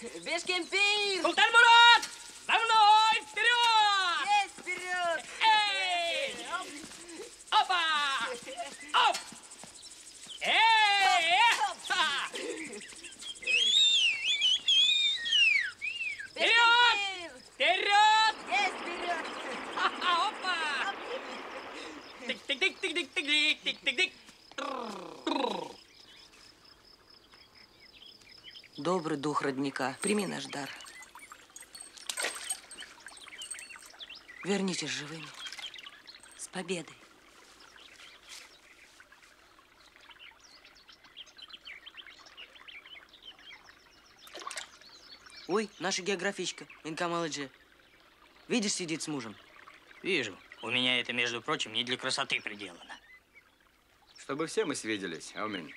Бешкемпир! Султан Мурат! За мной! Вперед! Есть, вперед! Эй! Опа! Оп! Эй! Ха! Вперед! Вперед! Есть, вперед! Опа! Тик-тик-тик-тик-тик-тик-тик-тик-тик. Добрый дух родника, прими наш дар. Вернитесь живыми. С победой. Ой, наша географичка, Инкамалыджи. Видишь, сидит с мужем? Вижу. У меня это, между прочим, не для красоты приделано. Чтобы все мы свиделись. Аминь.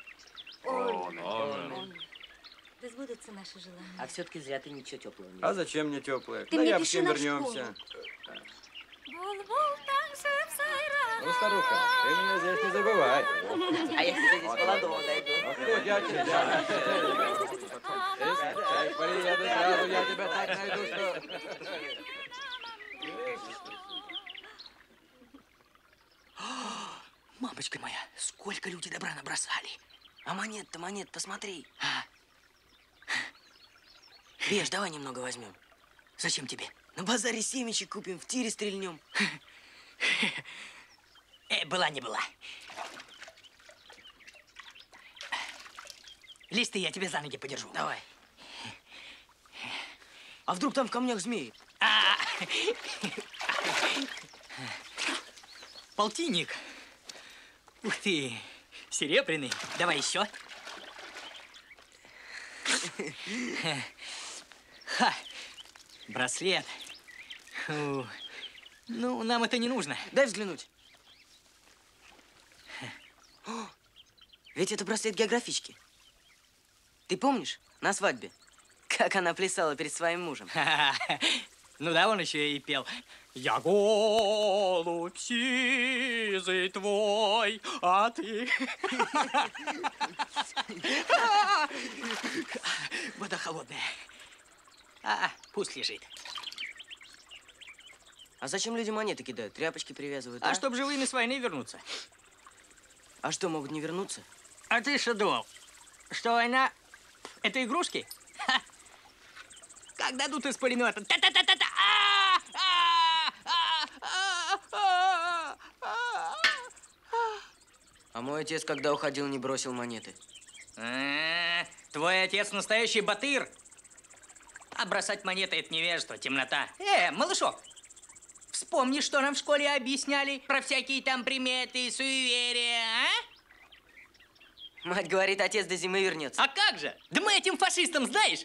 Да сбудутся наши желания. А все-таки зря ты ничего теплого не А зачем мне теплое? Ты Да мне я пиши всем на вернемся. Бул-бул танцует сайран. Ну, старуха, ты меня здесь не забывай. А я тебе здесь молодого найду. Я тебя. Приеду сразу, я тебя так найду, что... Мамочка моя, сколько люди добра набросали. А монет-то, монет, посмотри. Беш, давай немного возьмем. Зачем тебе? На базаре семечек купим, в тире стрельнем. Была не была. Листы я тебе за ноги подержу. Давай. А вдруг там в камнях змеи? Полтинник. Ух ты, серебряный. Давай еще. Ха, браслет. Фу. Ну, нам это не нужно. Дай взглянуть. О, ведь это браслет географички. Ты помнишь, на свадьбе, как она плясала перед своим мужем? Ну да, он еще и пел. Я голубь сизый твой, а ты... Вода холодная. Пусть лежит. А зачем люди монеты кидают, тряпочки привязывают? А чтоб живыми с войны вернуться. А что, могут не вернуться? А ты что думал, что война – это игрушки? Ха. Как дадут из пулемета? Та-та-та-та-та! А мой отец, когда уходил, не бросил монеты. Твой отец настоящий батыр. А бросать монеты – это невежество, темнота. Малышок, вспомни, что нам в школе объясняли про всякие там приметы и суеверия, а? Мать говорит, отец до зимы вернется. А как же? Да мы этим фашистам, знаешь?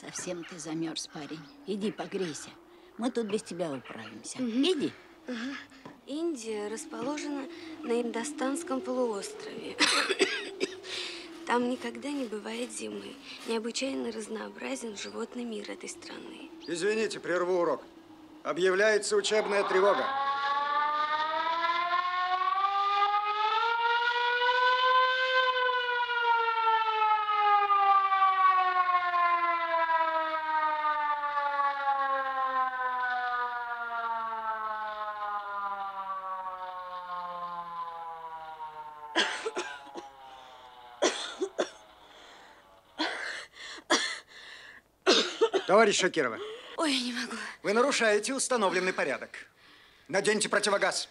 Совсем ты замерз, парень. Иди погрейся. Мы тут без тебя управимся. Иди. Индия расположена на Индостанском полуострове. Там никогда не бывает зимы. Необычайно разнообразен животный мир этой страны. Извините, прерву урок. Объявляется учебная тревога. Товарищ Шакирова. Ой, я не могу. Вы нарушаете установленный порядок. Наденьте противогаз.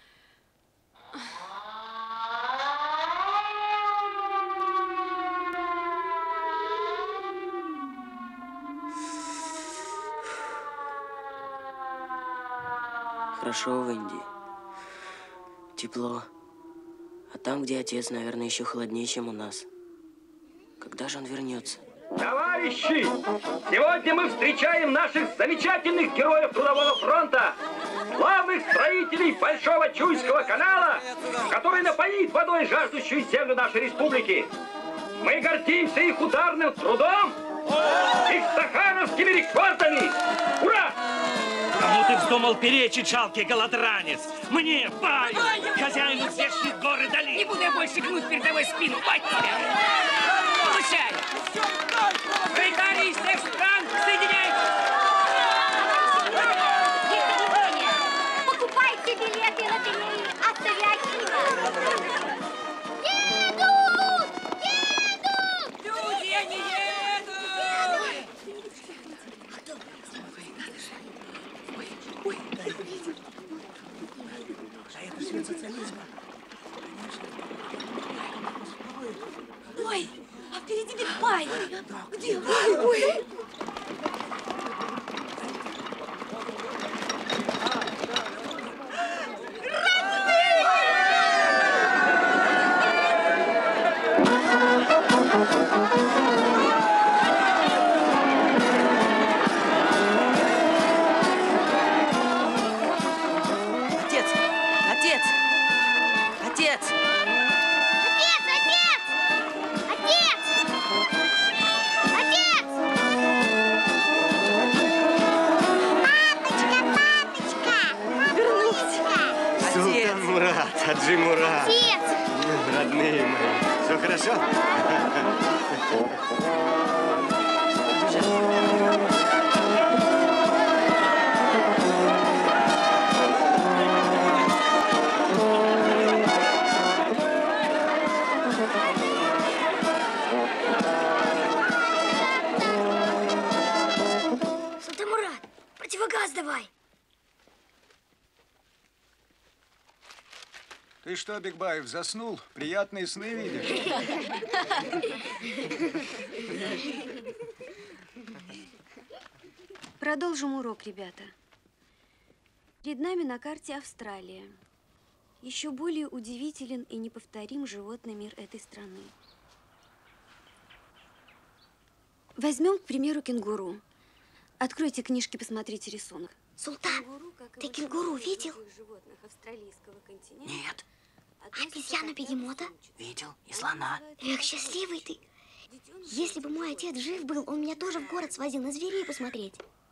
Хорошо в Индии. Тепло. А там, где отец, наверное, еще холоднее, чем у нас. Когда же он вернется? Товарищи, сегодня мы встречаем наших замечательных героев Трудового фронта, главных строителей Большого Чуйского канала, который напоит водой жаждущую землю нашей республики. Мы гордимся их ударным трудом, их стахановскими рекордами. Ура! Кому ты вздумал перечить, жалкий голодранец? Мне, Баю, хозяину здешних гор и долин. Не буду я больше гнуть передовой спину, бать тебя! Получай! Пролетарии из всех стран, соединяйтесь! Покупайте билеты на лотереи Автоавиатива. Едут! Люди, они едут! Ой, а впереди Бигбай. Где? Ой. Отец! Отец! Отец! Султан Мурат, Хаджи Мурат. Родные мои. Все хорошо? Султан Мурат, противогаз давай. Ты что, Бигбаев, заснул? Приятные сны видишь? Продолжим урок, ребята. Перед нами на карте Австралия. Еще более удивителен и неповторим животный мир этой страны. Возьмем, к примеру, кенгуру. Откройте книжки, посмотрите рисунок. Султан, ты кенгуру видел? Животных австралийского континента. Нет, Обезьяну-бегемота? видел. И слона. Эх, счастливый ты. Если бы мой отец жив был, он меня тоже в город свозил на зверей посмотреть.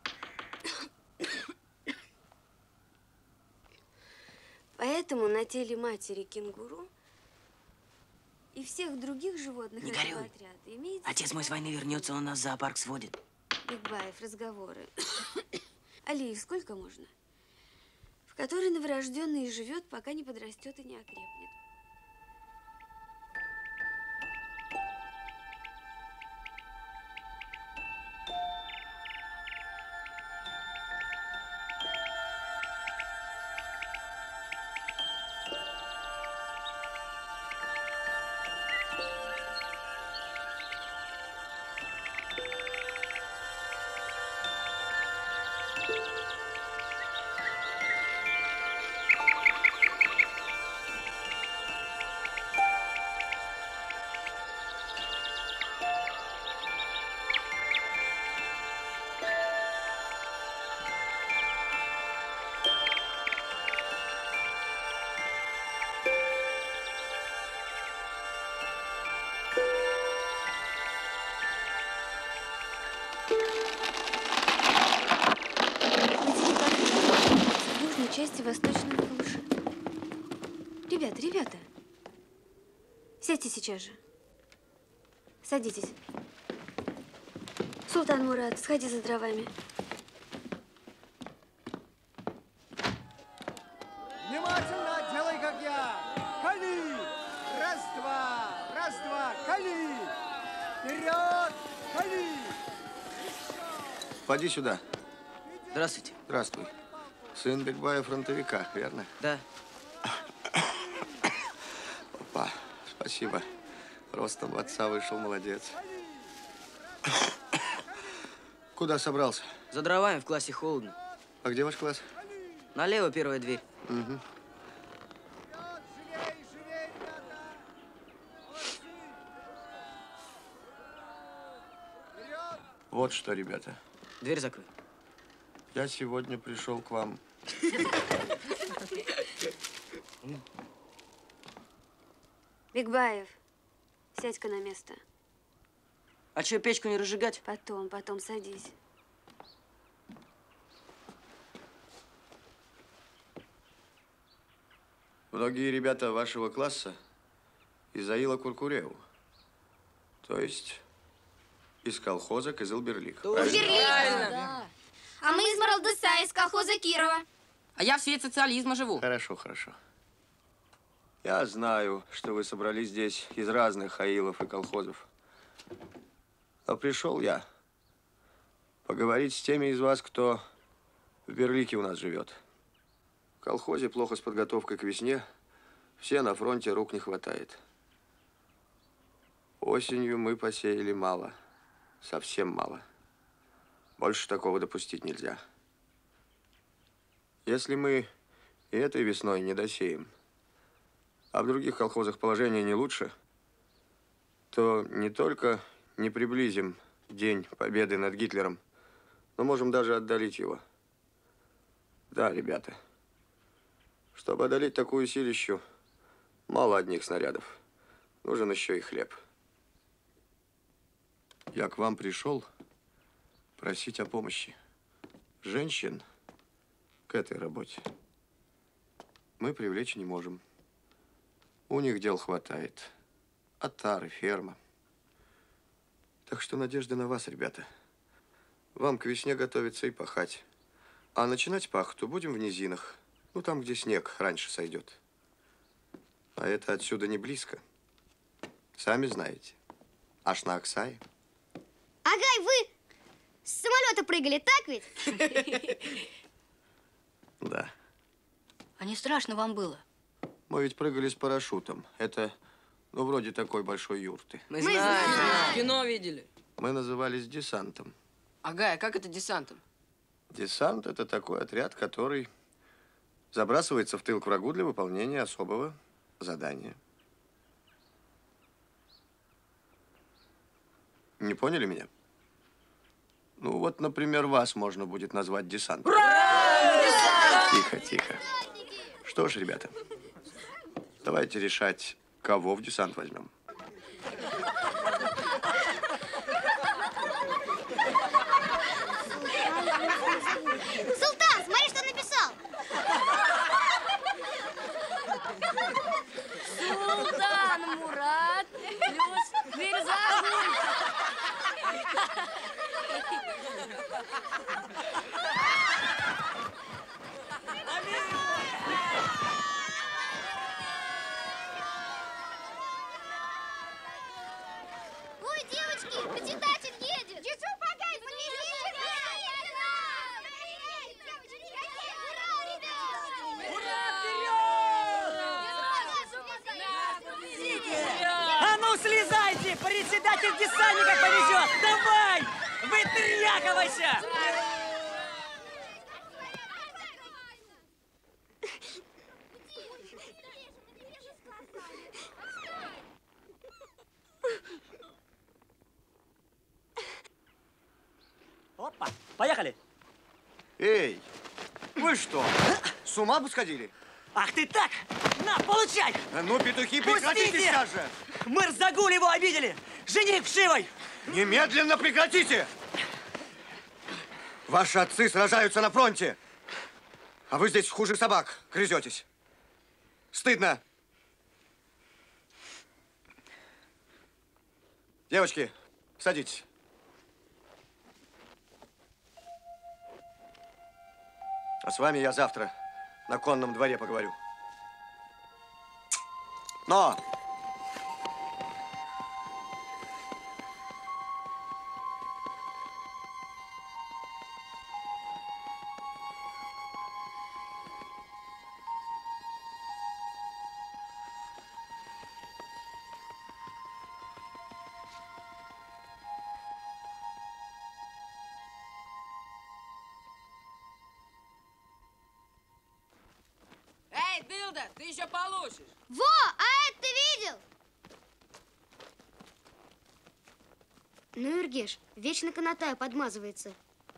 Поэтому на теле матери кенгуру и всех других животных Не этого горюй. отряда имеется... Отец мой с войны вернется, он нас в зоопарк сводит. Бигбаев, разговоры. Алиев, сколько можно? В которой новорожденный живет, пока не подрастет и не окрепнет. месте восточного камыша. Ребята, сядьте сейчас же. Садитесь. Султан Мурат, сходи за дровами. Внимательно, делай как я. Кали! Раз-два, кали! Вперед, кали! Поди сюда. Здравствуйте. Здравствуй. Сын Бекбая фронтовика, верно? Да. Опа, спасибо. Ростом отца вышел, молодец. Куда собрался? За дровами в классе холодно. А где ваш класс? Налево первая дверь. Угу. Вот что, ребята. Дверь закрой. Я сегодня пришел к вам. Бекбаев, сядь-ка на место. А что, печку не разжигать? Потом садись. Многие ребята вашего класса из Аила Куркуреу. То есть из колхоза Кызылберлик. Да. А мы из Маралдыса, из колхоза Кирова. А я в свете социализма живу. Хорошо, хорошо. Я знаю, что вы собрались здесь из разных аилов и колхозов. Но пришел я поговорить с теми из вас, кто в Берлике у нас живет. В колхозе плохо с подготовкой к весне. Все на фронте, рук не хватает. Осенью мы посеяли мало. Совсем мало. Больше такого допустить нельзя. Если мы и этой весной не досеем, а в других колхозах положение не лучше, то не только не приблизим День Победы над Гитлером, но можем даже отдалить его. Да, ребята, чтобы одолеть такую силищу, мало одних снарядов. Нужен еще и хлеб. Я к вам пришел просить о помощи. Женщин к этой работе мы привлечь не можем. У них дел хватает. Отары, ферма. Так что надежда на вас, ребята. Вам к весне готовиться и пахать. А начинать пахоту будем в низинах. Ну, там, где снег раньше сойдет. А это отсюда не близко. Сами знаете. Аж на Аксае. Агай, вы с самолета прыгали, так ведь? Да. А не страшно вам было? Мы ведь прыгали с парашютом. Это, ну, вроде такой большой юрты. Мы знаем. Кино видели. Мы назывались десантом. Ага, а как это десантом? Десант – это такой отряд, который забрасывается в тыл к врагу для выполнения особого задания. Не поняли меня? Ну, вот, например, вас можно будет назвать десантом. Ура! Тихо, тихо. Что ж, ребята, давайте решать, кого в десант возьмем. Султан, смотри, что написал. Султан Мурат плюс Мирзагуль. Ой, девочки, председатель едет. Часу погай, А ну, слезайте! Председатель десантников повезет! Давай! Вытряхивайся! Опа, поехали! Эй, вы что, с ума бы сходили? Ах ты так! На, получай! А ну, петухи, прекратите Пустите! сейчас же! Мырзагуль его обидели! Жених вшивой! Немедленно прекратите! Ваши отцы сражаются на фронте. А вы здесь хуже собак грызетесь. Стыдно. Девочки, садитесь. А с вами я завтра на конном дворе поговорю. Но! Эй, дылда, ты еще получишь. Во, а это ты видел? Ну, Иргеш, вечно канатая подмазывается.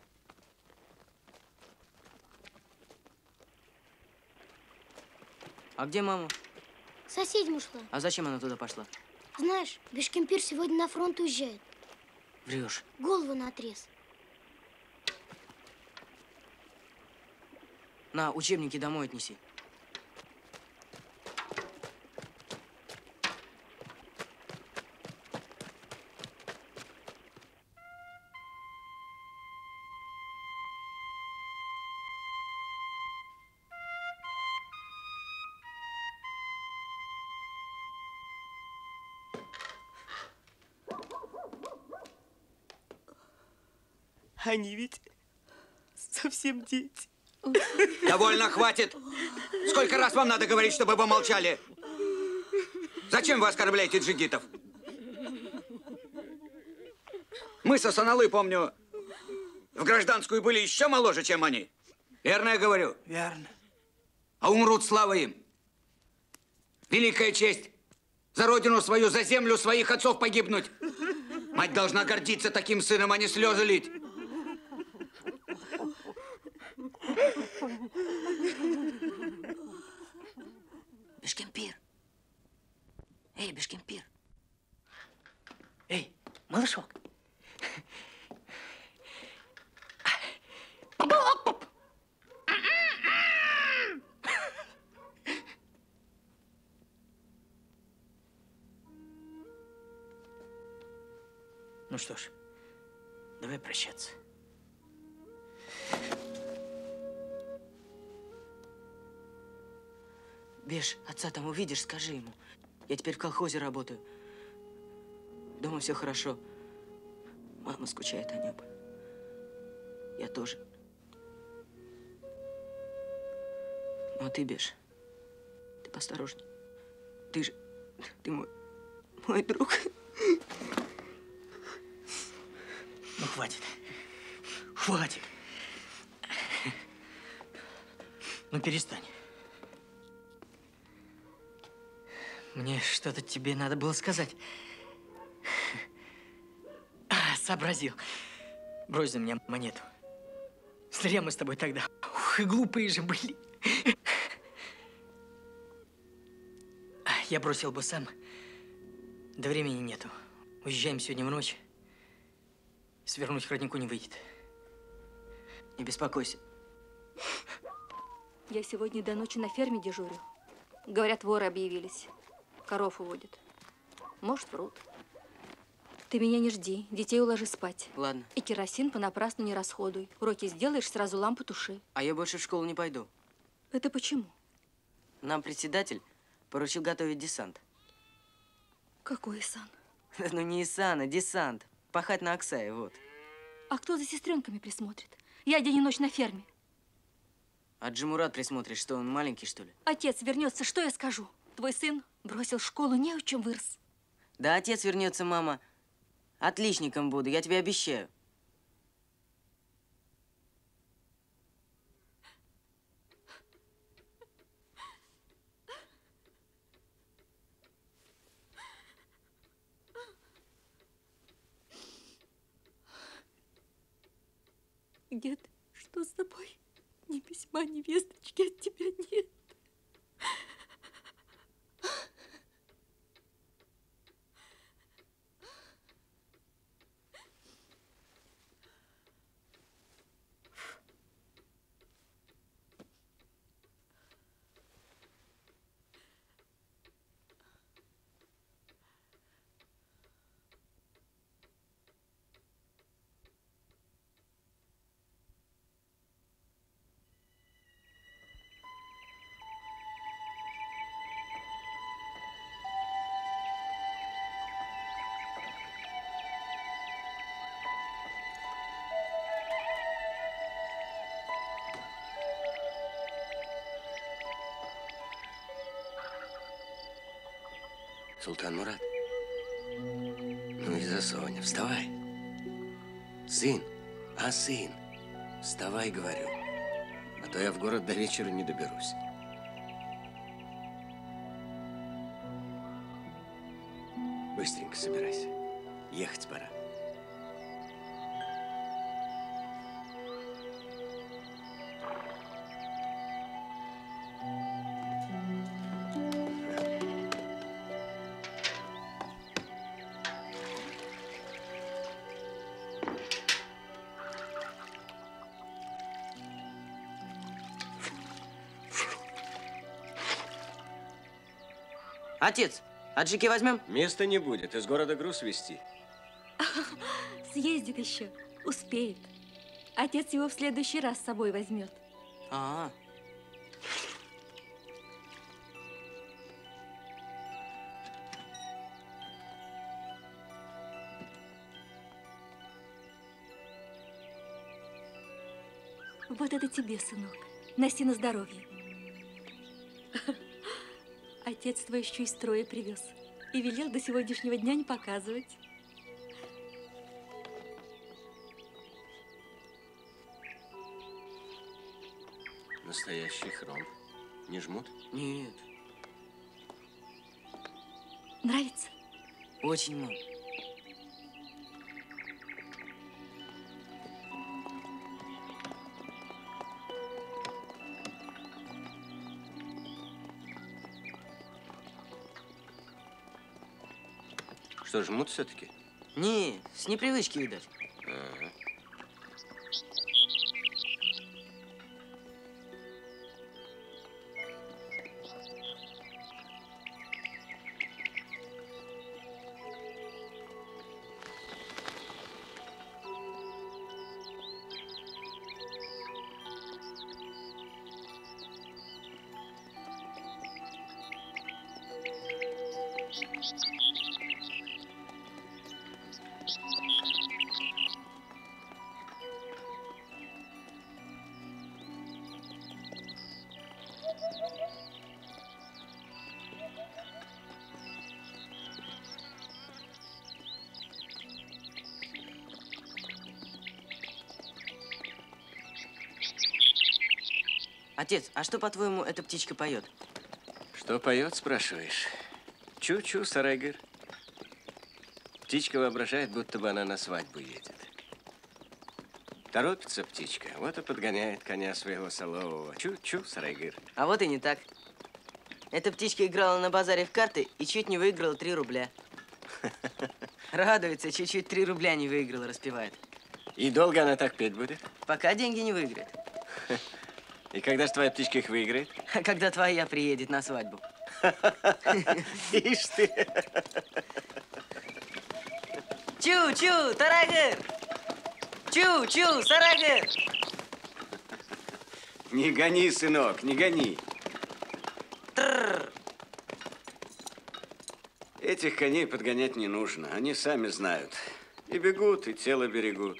А где мама? К соседям ушла. А зачем она туда пошла? Знаешь, Бешкемпир сегодня на фронт уезжает. Врешь. Голову наотрез. На, учебники домой отнеси. Они ведь совсем дети. Довольно, хватит. Сколько раз вам надо говорить, чтобы вы молчали? Зачем вы оскорбляете джигитов? Мы со Саналы, помню, в гражданскую были еще моложе, чем они. Верно я говорю? Верно. А умрут, слава им. Великая честь. За родину свою, за землю своих отцов погибнуть. Мать должна гордиться таким сыном, а не слезы лить. Бешкемпир. Эй, Бешкемпир. Эй, малышок. Ну что ж, давай прощаться. Беш, отца там увидишь, скажи ему. Я теперь в колхозе работаю. Дома все хорошо. Мама скучает о нем. Я тоже. Ну, а ты, Беш, ты поосторожней. Ты мой друг. Ну, хватит. Хватит. Ну, перестань. Мне что-то тебе надо было сказать. Сообразил. Брось за меня монету. Зря мы с тобой тогда. Ух, и глупые же были. Я бросил бы сам. Да времени нету. Уезжаем сегодня в ночь. Свернуть к роднику не выйдет. Не беспокойся. Я сегодня до ночи на ферме дежурю. Говорят, воры объявились. Коров уводят. Может, врут. Ты меня не жди. Детей уложи спать. Ладно. И керосин понапрасну не расходуй. Уроки сделаешь, сразу лампу туши. А я больше в школу не пойду. Это почему? Нам председатель поручил готовить десант. Какой сан? Ну, не Исан, а десант. Пахать на Аксае, вот. А кто за сестренками присмотрит? Я день и ночь на ферме. А Джимурат присмотришь, что он маленький, что ли? Отец вернется, что я скажу? Твой сын бросил школу, не о чем вырос. Да отец вернется, мама. Отличником буду, я тебе обещаю. Где ты? Что с тобой? Ни письма, ни весточки от тебя нет. Султан-Мурат. Ну и за Соня, вставай. Сын, сын, вставай, говорю. А то я в город до вечера не доберусь. Быстренько собирайся. Ехать пора. Отец, аджики возьмем? Места не будет. Из города груз везти. Съездит еще. Успеет. Отец его в следующий раз с собой возьмет. А. Вот это тебе, сынок. Носи на здоровье. Отец твой еще из строя привез. И велел до сегодняшнего дня не показывать. Настоящий хром. Не жмут? Нет. Нравится? Очень, мам. Что, жмут все-таки? Не, с непривычки, видать. Ага. Отец, а что, по-твоему, эта птичка поет? Что поет, спрашиваешь? Чу-чу, Сарайгыр. Птичка воображает, будто бы она на свадьбу едет. Торопится птичка, вот и подгоняет коня своего солового. Чу-чу, Сарайгыр. А вот и не так. Эта птичка играла на базаре в карты и чуть не выиграла 3 рубля. Радуется, чуть-чуть 3 рубля не выиграла, распевает. И долго она так петь будет? Пока деньги не выиграет. И когда же твоя птичка их выиграет? Когда твоя приедет на свадьбу. Ишь ты! Чу-чу, Тарагыр! Чу-чу, Сарагыр! Не гони, сынок, не гони. Тррр. Этих коней подгонять не нужно, они сами знают. И бегут, и тело берегут.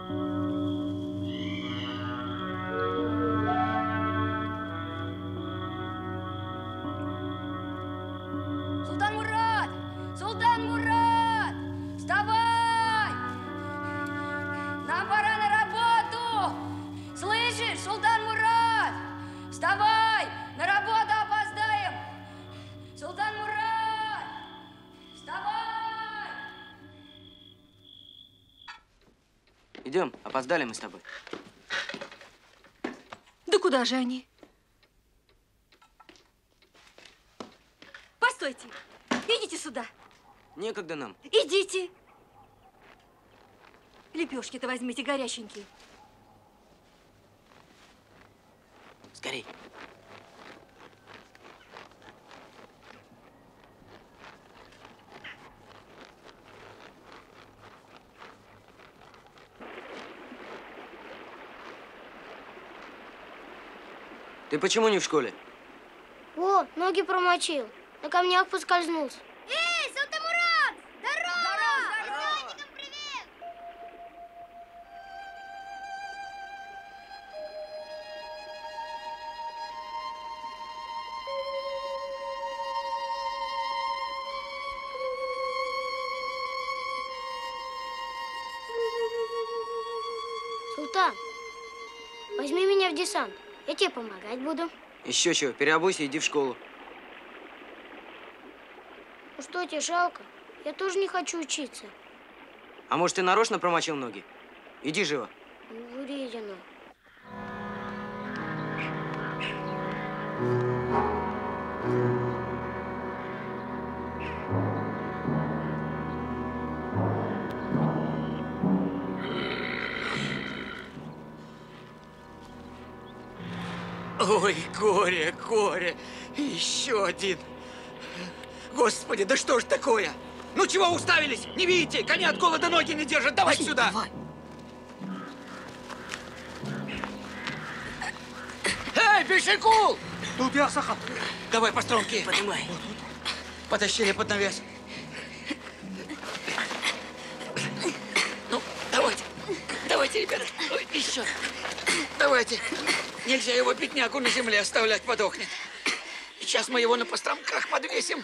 Султан Мурат! Султан Мурат! Вставай! Нам пора на работу! Слышишь, Султан Мурат? Вставай! На работу опоздаем! Султан Мурат! Вставай! Идем, опоздали мы с тобой. Да куда же они? Постойте! Идите сюда! Некогда нам. Идите! Лепешки-то возьмите горяченькие. Скорей. Ты почему не в школе? О, ноги промочил. На камнях поскользнулся. Эй, Султан-Мурат! Здорово! Здорово! Привет! Султан, возьми меня в десант. Я тебе помогать буду. Еще чего, переобуйся, иди в школу. Ну что, тебе жалко? Я тоже не хочу учиться. А может, ты нарочно промочил ноги? Иди живо. Вредина. Ой, горе, горе. Еще один. Господи, да что ж такое? Ну чего уставились? Не видите? Кони от голода ноги не держат. Давайте сюда. Давай. Эй, Бешекул! Тут я, Сахан. Давай по струнке. Поднимай. Потащили под навес. Ну, давайте. Давайте, ребята. Ой, еще. Давайте. Нельзя его беднягу на земле оставлять, подохнет. Сейчас мы его на постромках подвесим.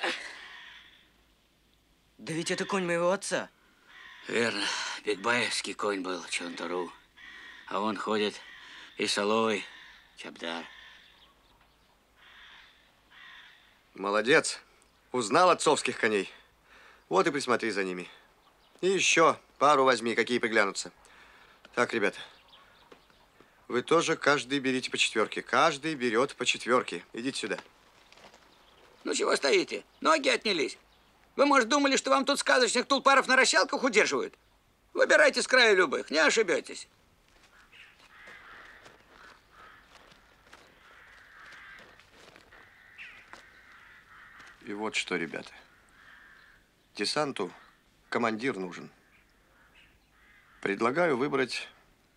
Да ведь это конь моего отца. Верно. Бекбаевский конь был, Чонтару. А он ходит и Солой, Чабдар. Молодец. Узнал отцовских коней. Вот и присмотри за ними. И еще пару возьми, какие приглянутся. Так, ребята. Вы тоже каждый берите по четверке. Каждый берет по четверке. Идите сюда. Ну чего стоите? Ноги отнялись. Вы, может, думали, что вам тут сказочных тулпаров на расщелках удерживают? Выбирайте с края любых, не ошибетесь. И вот что, ребята. Десанту командир нужен. Предлагаю выбрать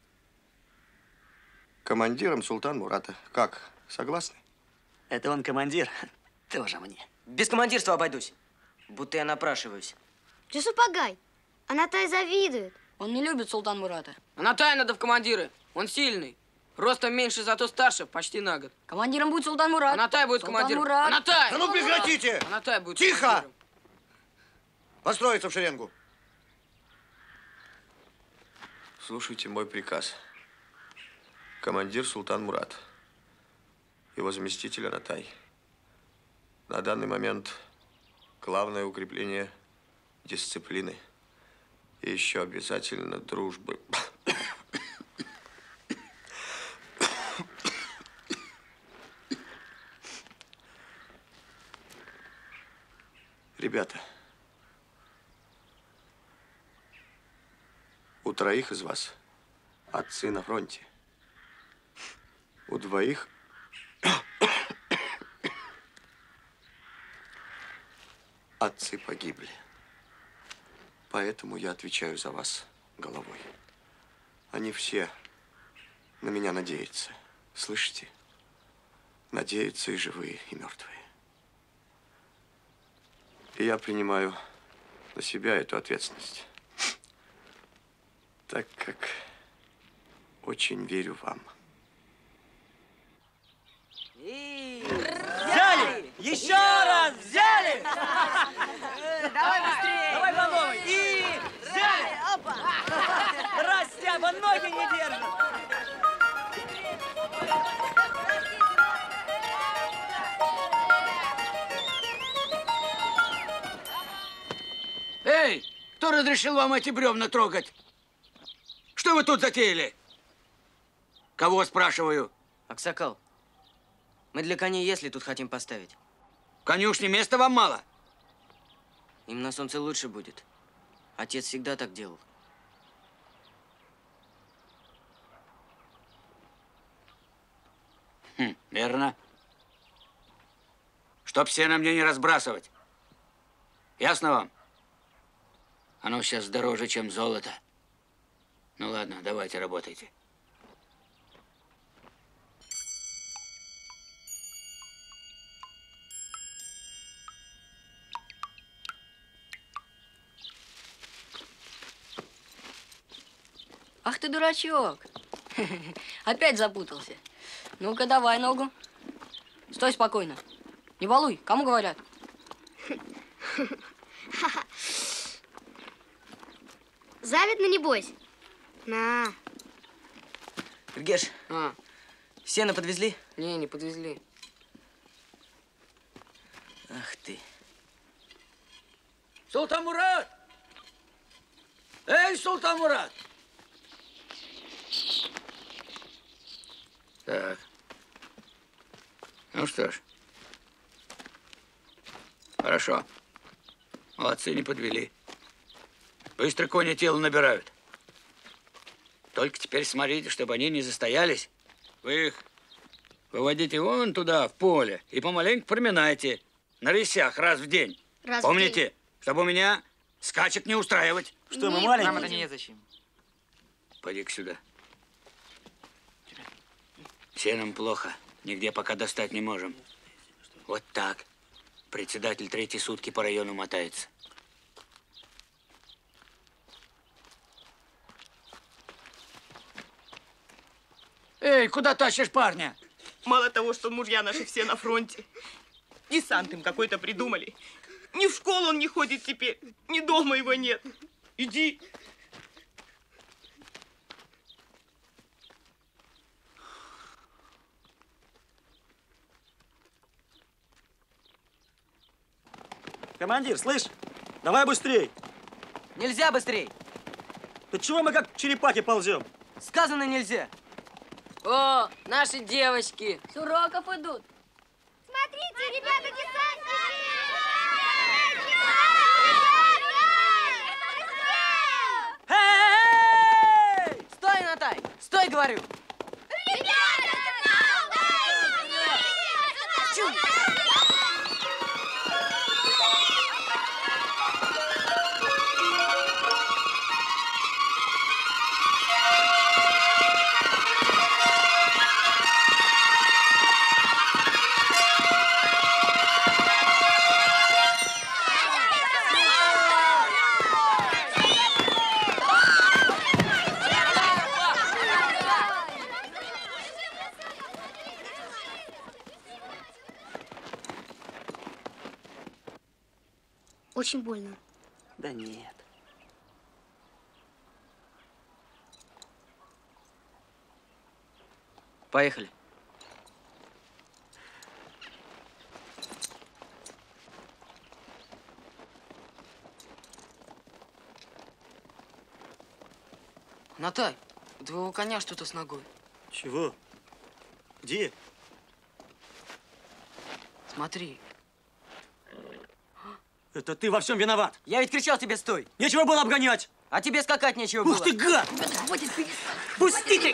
командиром Султан Мурата. Как, согласны? Это он командир. Тоже мне. Без командирства обойдусь. Будто я напрашиваюсь. Ты сапогай. Анатай завидует. Он не любит Султан Мурата. Анатай надо в командиры. Он сильный. Ростом меньше, зато старше, почти на год. Командиром будет Султан Мурат. Анатай будет Султан командиром. Мурат. Анатай! Да ну прекратите! Анатай будет Тихо! командиром. Построиться в шеренгу. Слушайте мой приказ. Командир Султан Мурат. Его заместитель Анатай. На данный момент главное укрепление дисциплины. И еще обязательно дружбы. Ребята, у троих из вас отцы на фронте. У двоих отцы погибли. Поэтому я отвечаю за вас головой. Они все на меня надеются. Слышите? Надеются и живые, и мертвые. И я принимаю на себя эту ответственность. так как очень верю вам. Взяли! Еще раз! Взяли! Давай быстрее! Давай по новой! И взяли! Опа! Растяпа, ноги не держат! Эй, кто разрешил вам эти бревна трогать? Что вы тут затеяли? Кого спрашиваю? Аксакал, мы для коней если тут хотим поставить. В конюшне места вам мало? Им на солнце лучше будет. Отец всегда так делал. Верно. Чтоб сено мне не разбрасывать. Ясно вам? Оно сейчас дороже, чем золото. Ну ладно, давайте, работайте. Ах ты дурачок. Опять запутался. Ну-ка, давай ногу. Стой спокойно. Не балуй, кому говорят? Завидно, небось? На. Геш, сено подвезли? Не подвезли. Ах ты. Султан Мурат! Эй, Султан Мурат! Так. Ну что ж. Хорошо. Молодцы, не подвели. Быстро кони тело набирают. Только теперь смотрите, чтобы они не застоялись. Вы их выводите вон туда, в поле, и помаленьку проминайте. На рысях раз в день. Раз в Помните, день. чтобы у меня скачек не устраивать. Что, мы маленькие? Нам это незачем. Пойди-ка сюда. Сеном плохо. Нигде пока достать не можем. Вот так. Председатель третьи сутки по району мотается. Эй, куда тащишь парня? Мало того, что мужья наши все на фронте. Десант им какой-то придумали. Ни в школу он не ходит теперь, ни дома его нет. Иди. Командир, слышь? Давай быстрей. Нельзя быстрей. Да чего мы как черепахи ползем? Сказано нельзя. О, наши девочки. С уроков идут. Смотрите, ребята, Эй! Стой, Натай! Стой, говорю! Очень больно. Да нет. Поехали. Натай, у твоего коня что-то с ногой. Чего? Где? Смотри. Это ты во всем виноват. Я ведь кричал тебе стой. Нечего было обгонять. А тебе скакать нечего было. Ух ты, гад! Пустите!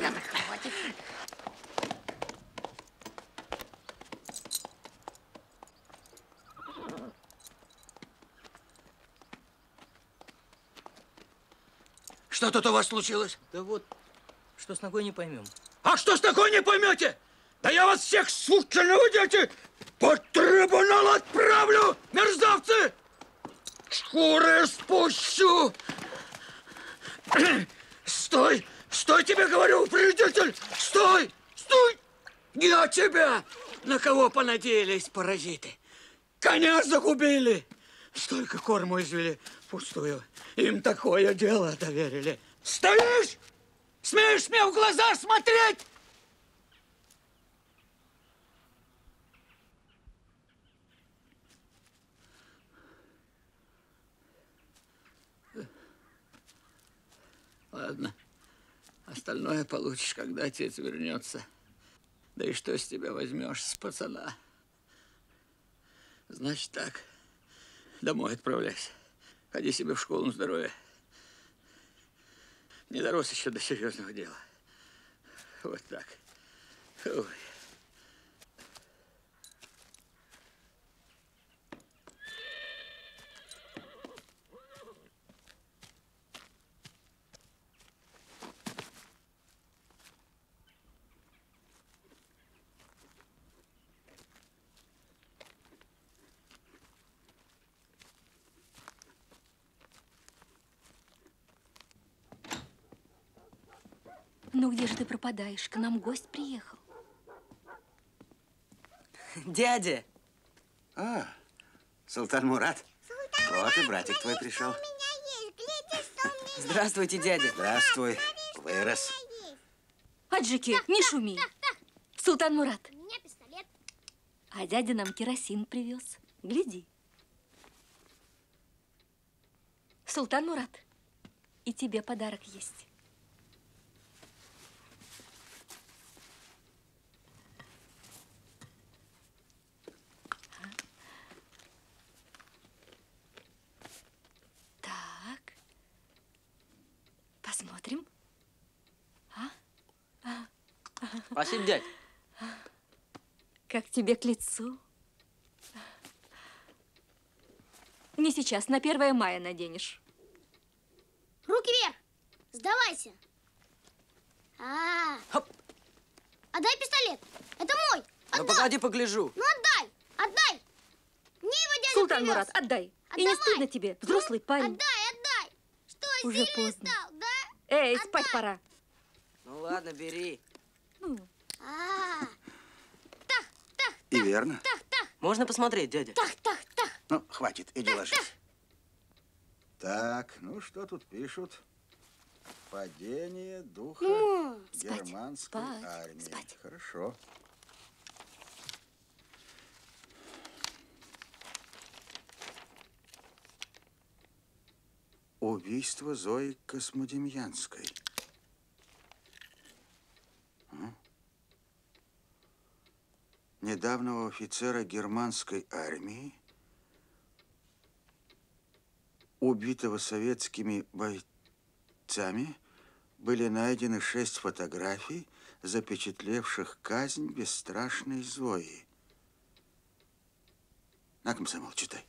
Что тут у вас случилось? Да вот, что с ногой не поймем. А что с такой не поймете? Да я вас всех, сукины дети, под трибунал отправлю, мерзавцы! Шкуры спущу! Стой! Стой, тебе говорю, вредитель! Стой! Стой! Я тебя! На кого понадеялись, паразиты? Коня загубили! Столько корму извели впустую. Им такое дело доверили. Стоишь? Смеешь мне в глаза смотреть? Ладно. Остальное получишь, когда отец вернется. Да и что с тебя возьмешь, с пацана? Значит так. Домой отправляйся. Ходи себе в школу на здоровье. Не дорос еще до серьезного дела. Вот так. Ой. Ну где же ты пропадаешь? К нам гость приехал. Дядя! А, Султан Мурат. Вот и братик твой пришел. Здравствуйте, дядя. Здравствуй. Вырос. Аджики, не шуми. Султан Мурат. А дядя нам керосин привез. Гляди. Султан Мурат, и тебе подарок есть. Так. Посмотрим. Спасибо, дядь. Как тебе к лицу? Не сейчас, на 1 мая наденешь. Руки вверх! Сдавайся! Отдай пистолет! Это мой! Ну, погоди, погляжу. Ну, отдай! Отдай! Мне его дядя Султан привез. Мурат, отдай. И не Отдавай. стыдно тебе, взрослый парень. Отдай! Что, Уже сильный поздно. стал, да? Эй, спать пора. Ну, ладно, бери. И верно. Можно посмотреть, дядя? Ну, хватит, иди ложись. Так, ну что тут пишут? Падение духа германской армии. Хорошо. Убийство Зои Космодемьянской. Недавнего офицера германской армии, убитого советскими бойцами, были найдены 6 фотографий, запечатлевших казнь бесстрашной Зои. На, комсомол, читай.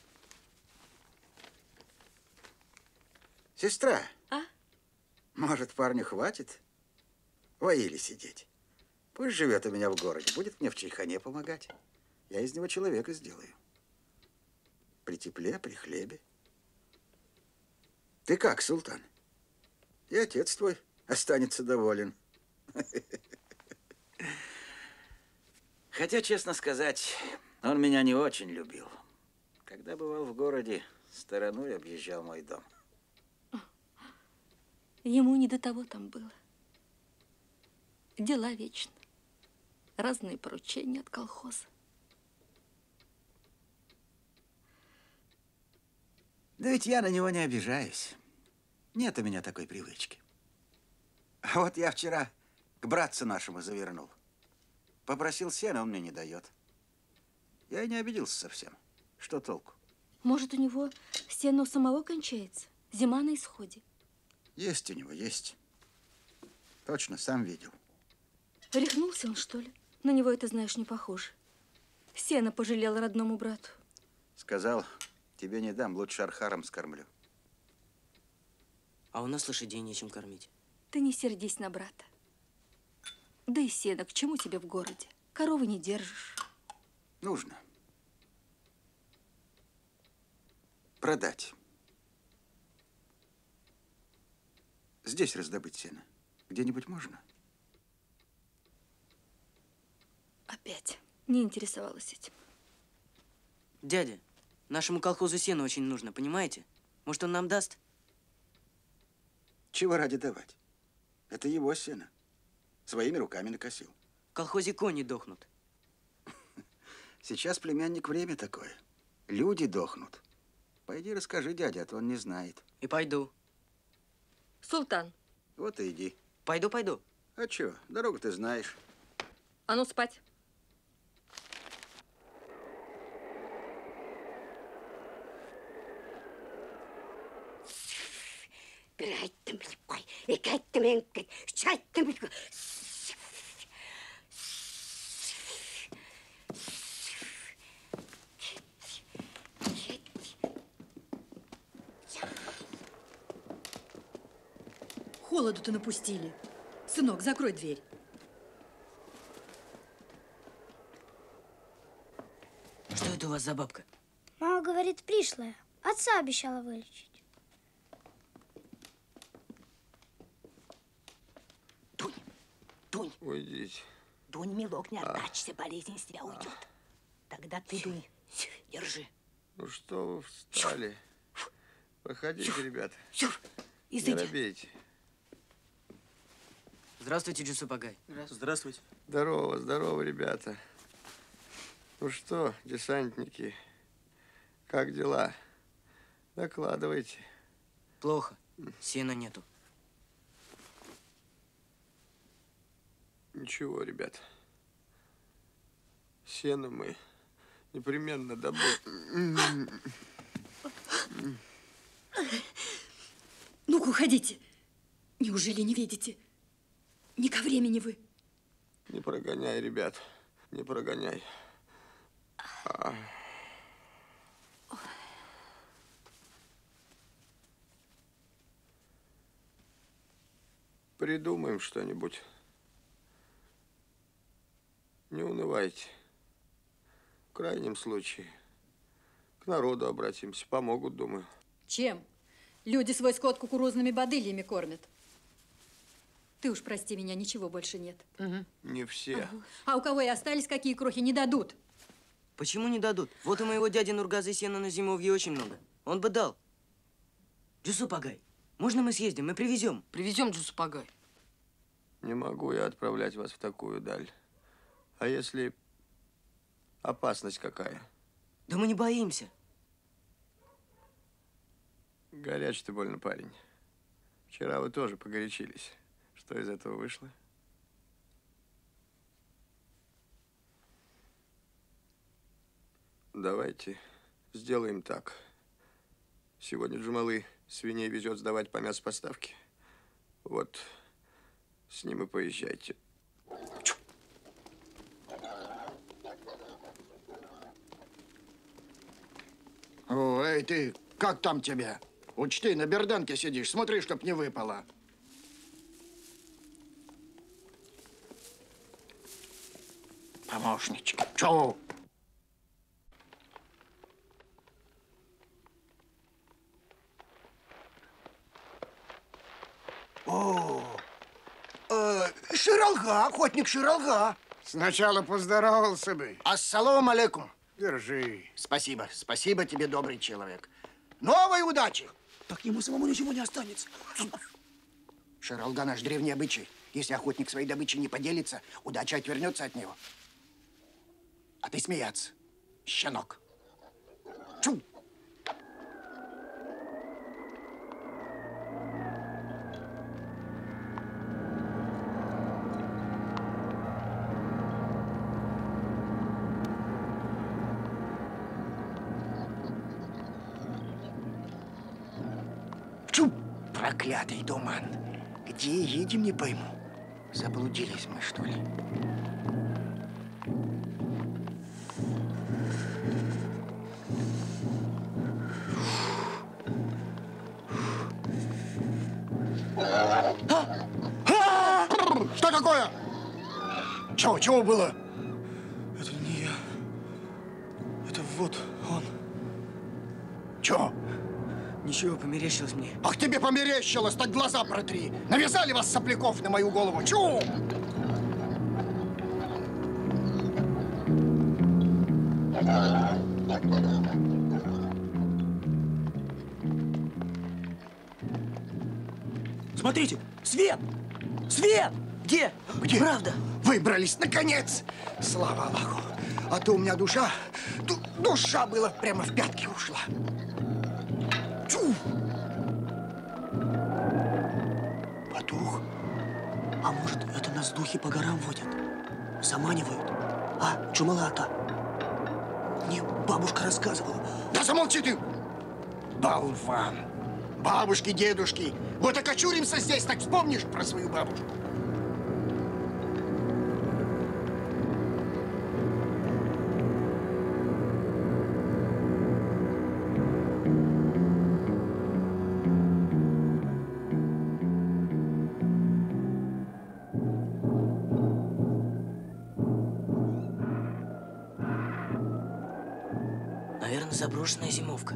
Сестра, может, парню хватит в Аиле сидеть? Пусть живет у меня в городе, будет мне в чайхане помогать. Я из него человека сделаю. При тепле, при хлебе. Ты как, Султан? И отец твой останется доволен. Хотя, честно сказать, он меня не очень любил. Когда бывал в городе, стороной объезжал мой дом. Ему не до того там было. Дела вечно. Разные поручения от колхоза. Да ведь я на него не обижаюсь. Нет у меня такой привычки. А вот я вчера к братцу нашему завернул. Попросил сена, он мне не дает. Я и не обиделся совсем. Что толку? Может, у него сено у самого кончается? Зима на исходе. Есть у него, есть. Точно, сам видел. Рехнулся он, что ли? На него это, знаешь, не похоже. Сено пожалел родному брату. Сказал, тебе не дам, лучше архаром скормлю. А у нас лошадей нечем кормить. Ты не сердись на брата. Да и сено, к чему тебе в городе? Коровы не держишь. Нужно. Продать. здесь раздобыть сено? Где-нибудь можно? Опять не интересовалась этим. Дядя, нашему колхозу сено очень нужно, понимаете? Может, он нам даст? Чего ради давать? Это его сено. Своими руками накосил. В колхозе кони дохнут. Сейчас, племянник, время такое. Люди дохнут. Пойди расскажи дяде, а то он не знает. И пойду. Султан. Вот и иди. Пойду. А чё, дорогу ты знаешь. А ну спать. Холоду-то напустили. Сынок, закрой дверь. Что это у вас за бабка? Мама говорит, пришлая. Отца обещала вылечить. Дунь. Уйдите. Дунь, милок, не отдачься, болезнь с тебя уйдет. Тогда ты, Дунь, держи. Ну что вы встали? Проходите, ребята. Изыди. Не робейте. Здравствуйте, Джусупагай. Здравствуйте. Здорово, ребята. Ну что, десантники, как дела? Докладывайте. Плохо. Сена нету. Ничего, ребят. Сено мы непременно добудем. Ну-ка, уходите. Неужели не видите? Не ко времени вы. Не прогоняй, ребят. Не прогоняй. Придумаем что-нибудь. Не унывайте. В крайнем случае к народу обратимся. Помогут, думаю. Чем? Люди свой скот кукурузными бодыльями кормят. Ты уж прости меня, ничего больше нет. Не все. А у кого и остались какие крохи, не дадут. Почему не дадут? Вот у моего дяди Нургаза сена на зимовье очень много. Он бы дал. Джусупагай, можно мы съездим? Мы привезем. Привезем, Джусупагай. Не могу я отправлять вас в такую даль. А если опасность какая? Да мы не боимся. Горячий ты больно, парень. Вчера вы тоже погорячились. Что из этого вышло? Давайте сделаем так. Сегодня Джумалы свиней везет сдавать по мясопоставке. Вот с ним и поезжайте. О, эй, ты, как там тебя? Учти, на берданке сидишь, смотри, чтоб не выпало. Помощничек, чё? О, Ширалга, охотник Ширалга. Сначала поздоровался бы. Ассалам алейкум. Держи. Спасибо, спасибо тебе, добрый человек. Новой удачи. Так ему самому ничего не останется. Ширалга наш древний обычай. Если охотник своей добычей не поделится, удача отвернется от него. А ты смеяться, щенок. Чу! Проклятый туман. Где едем, не пойму. Заблудились мы, что ли? Что такое? Чего было? Это не я. Это вот он. Чё? Ничего, померещилось мне. Ах, тебе померещилось, так глаза протри. Навязали вас, сопляков, на мою голову. Чу! Смотрите, свет! Свет! Где? Где? Правда? Выбрались, наконец! Слава Аллаху! А то у меня душа, душа была прямо в пятки ушла. Чу! Потух? А может, это нас духи по горам водят? Заманивают? А, Чумалата? Мне бабушка рассказывала. Да замолчи ты! Болван! Бабушки, дедушки! Вот окочуримся здесь, так вспомнишь про свою бабушку. Наверное, заброшенная зимовка.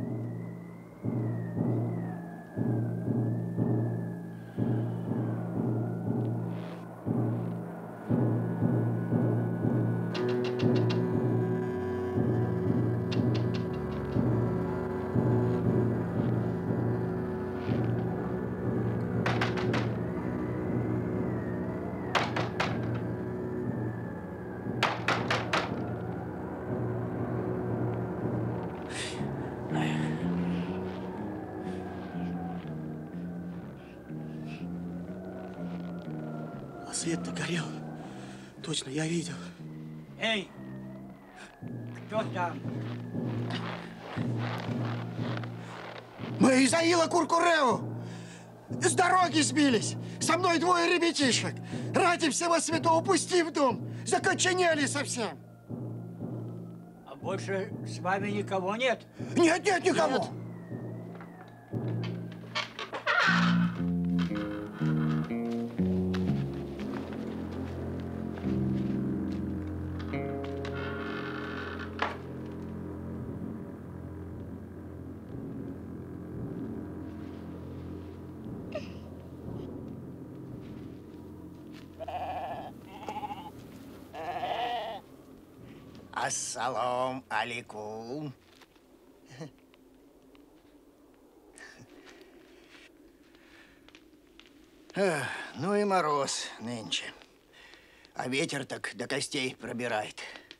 А свет-то горел. Точно, я видел. Эй, кто там? Мы из Аила Куркуреу. С дороги сбились. Со мной двое ребятишек. Ради всего святого пусти в дом. Закоченели совсем. А больше с вами никого нет? Нет, нет, никого. Нет. Ассалам алейкум. Ну и мороз нынче. А ветер так до костей пробирает.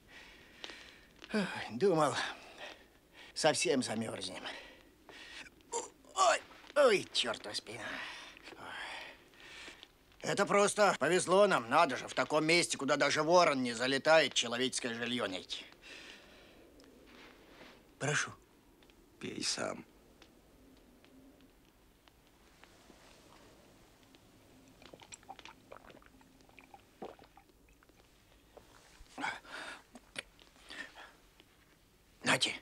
Думал, совсем замерзнем. Ой, ой, чертова спина. Это просто повезло нам, надо же, в таком месте, куда даже ворон не залетает, человеческое жилье найти. Прошу. Пей сам. Нате.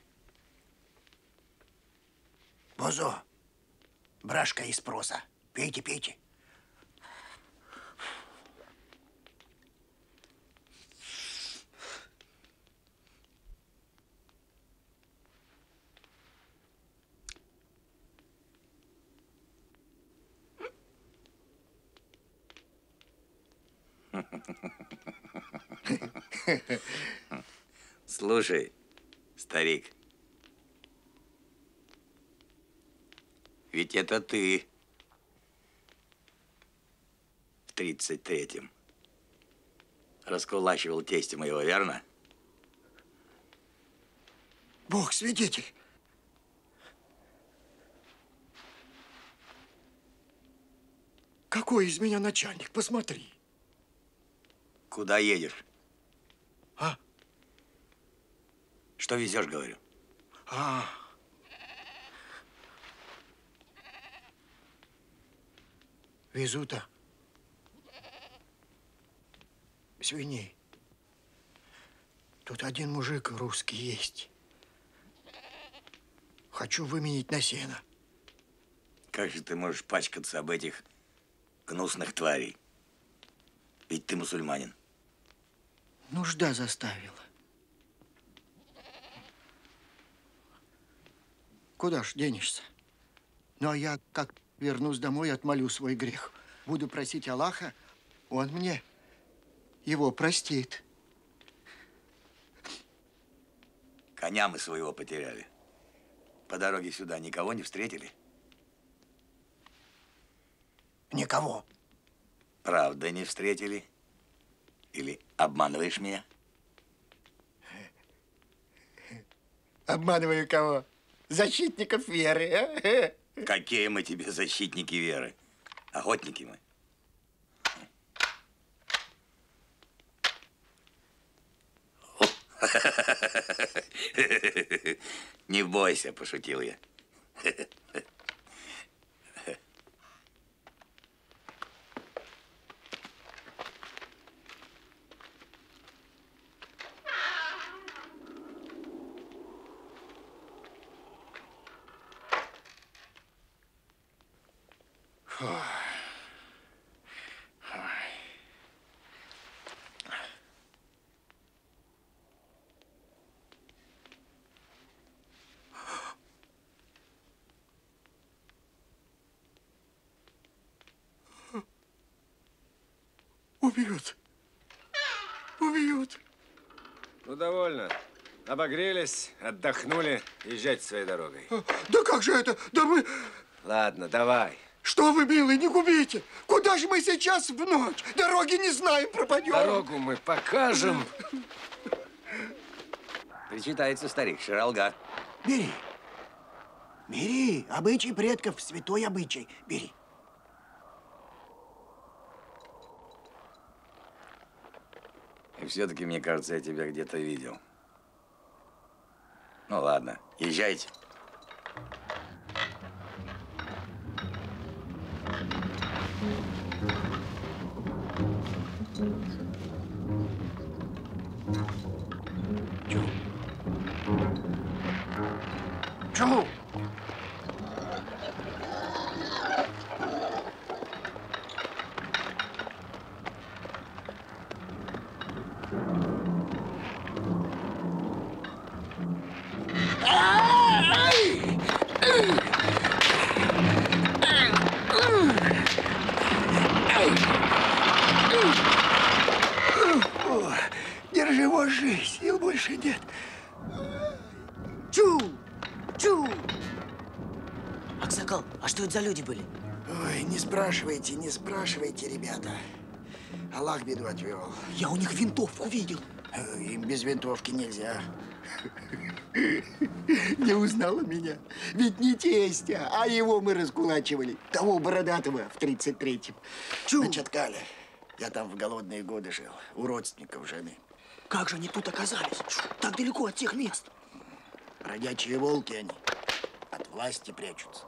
Бозо, брашка из проса. Пейте, пейте. Слушай, старик, ведь это ты в 33-м раскулачивал тестя моего, верно? Бог свидетель. Какой из меня начальник, посмотри. Куда едешь? А? Что везешь, говорю? А. Везу-то свиней. Тут один мужик русский есть. Хочу выменить на сено. Как же ты можешь пачкаться об этих гнусных тварей? Ведь ты мусульманин. Нужда заставила. Куда ж денешься? Ну, а я, как вернусь домой, отмолю свой грех. Буду просить Аллаха, он мне его простит. Коня мы своего потеряли. По дороге сюда никого не встретили? Никого. Правда, не встретили? Или обманываешь меня? Обманываю кого? Защитников веры. Какие мы тебе защитники веры? Охотники мы. Не бойся, пошутил я. Убьют. Убьют. Ну, довольно. Обогрелись, отдохнули, езжайте своей дорогой. Да как же это? Да мы... Ладно, давай. Что вы, милый, не губите? Куда же мы сейчас в ночь? Дороги не знаем, пропадем. Дорогу мы покажем. Причитается старик Шералга. Бери. Бери. Обычай предков, святой обычай. Бери. И все-таки, мне кажется, я тебя где-то видел. Ну ладно, езжайте. Чего? Держи вожжи, сил больше нет. Чу! Чу! Аксакал, а что это за люди были? Ой, не спрашивайте, ребята. Аллах беду отвел. Я у них винтовку видел. Им без винтовки нельзя. Не узнала меня. Ведь не тестя, а его мы раскулачивали. Того бородатого в 33-м. На Чаткале. Я там в голодные годы жил. У родственников жены. Как же они тут оказались? Так далеко от тех мест. Бродячие волки они. От власти прячутся.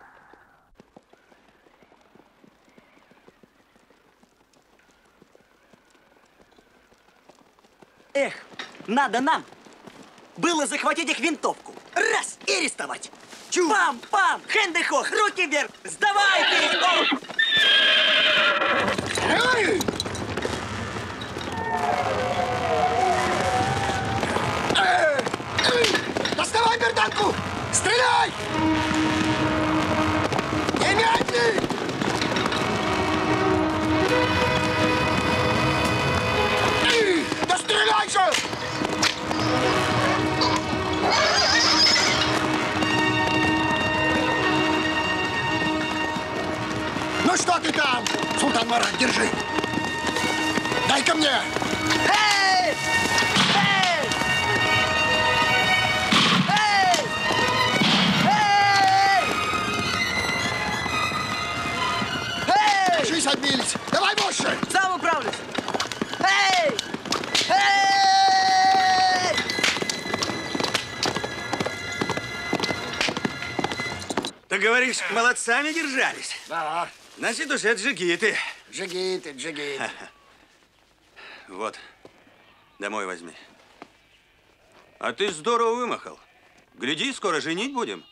Эх, надо нам было захватить их винтовку. Раз, и арестовать. Пам-пам, хендехох, руки вверх, сдавайтесь! Доставай берданку! Стреляй! Не медли! Да стреляй же! Ну что ты там, Султан Марат, держи! Дай-ка мне! Эй! Эй! Эй! Эй! Кажись, отбились! Давай больше! Сам управлюсь! Эй! Эй! Ты говоришь, молодцами держались? Да. Значит, уж это джигиты. Джигиты. Вот, домой возьми. А ты здорово вымахал. Гляди, скоро женить будем.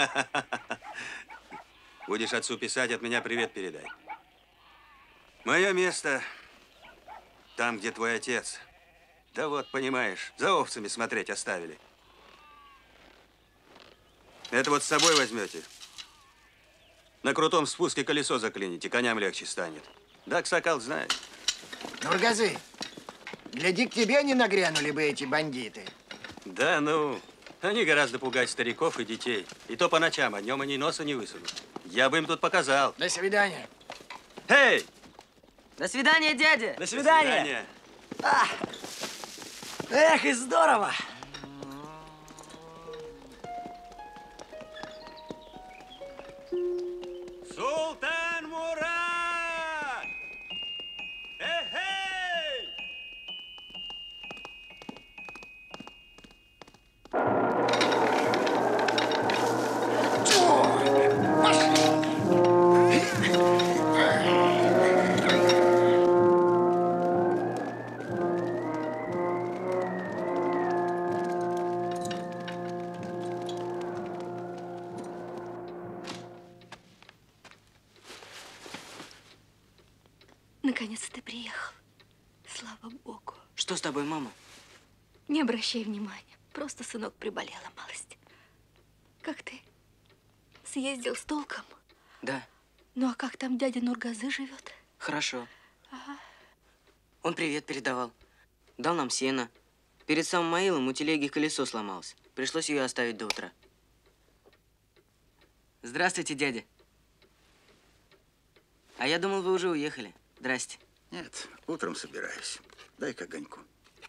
Будешь отцу писать, от меня привет передай. Мое место там, где твой отец. Да вот, понимаешь, за овцами смотреть оставили. Это вот с собой возьмете. На крутом спуске колесо заклините, коням легче станет. Да, Аксакал знает. Нургазы, гляди, к тебе не нагрянули бы эти бандиты. Да, ну, они гораздо пугать стариков и детей. И то по ночам, а днем они носа не высунут. Я бы им тут показал. До свидания. Эй! До свидания, дядя! До свидания! А! Эх, и здорово! Султан Мурат! Эй-эй! Наконец-то ты приехал. Слава Богу. Что с тобой, мама? Не обращай внимания. Просто сынок приболела малость. Как ты? Съездил с толком? Да, Ну а как там дядя Нургазы живет? хорошо. Ага. Он привет передавал. Дал нам сено. Перед самым Маилом у телеги колесо сломалось. Пришлось ее оставить до утра. Здравствуйте, дядя. А я думал, вы уже уехали. Здрасте. Нет, утром собираюсь. Дай-ка огоньку.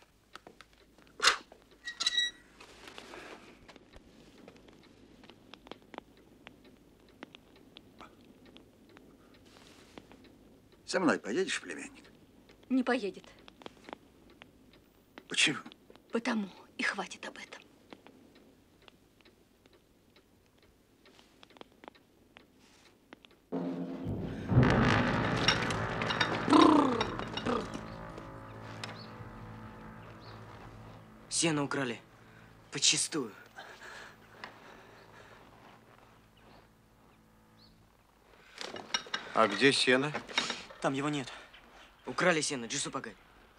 Со мной поедешь, племянник? Не поедет. Почему? Потому и хватит об этом. Сено украли. Почистую. А где сено? Там его нет. Украли сено, Джусупагай.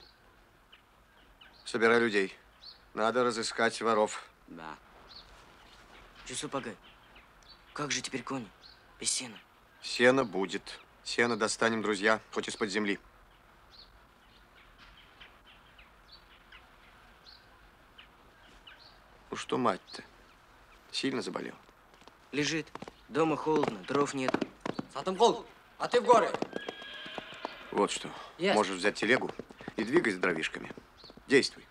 Собирай людей. Надо разыскать воров. Да. Джусупагай, как же теперь кони? Без сена. Сено будет. Сено достанем, друзья, хоть из-под земли. Ну что мать-то? Сильно заболел? Лежит. Дома холодно, дров нет. Сатымкул, а ты в горы. Вот что. Есть. Можешь взять телегу и двигать с дровишками. Действуй.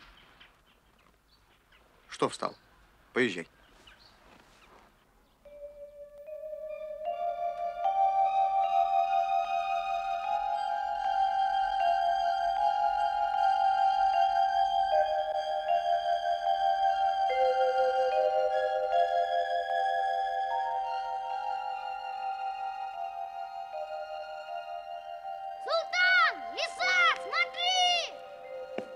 Что встал? Поезжай. Султан! Лиса, смотри!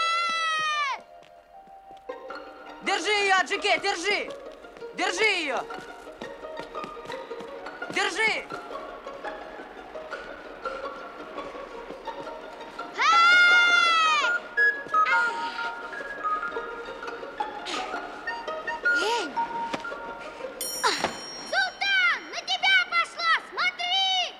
Держи ее, Аджике, держи! Держи ее! Держи! Султан, на тебя пошла, смотри!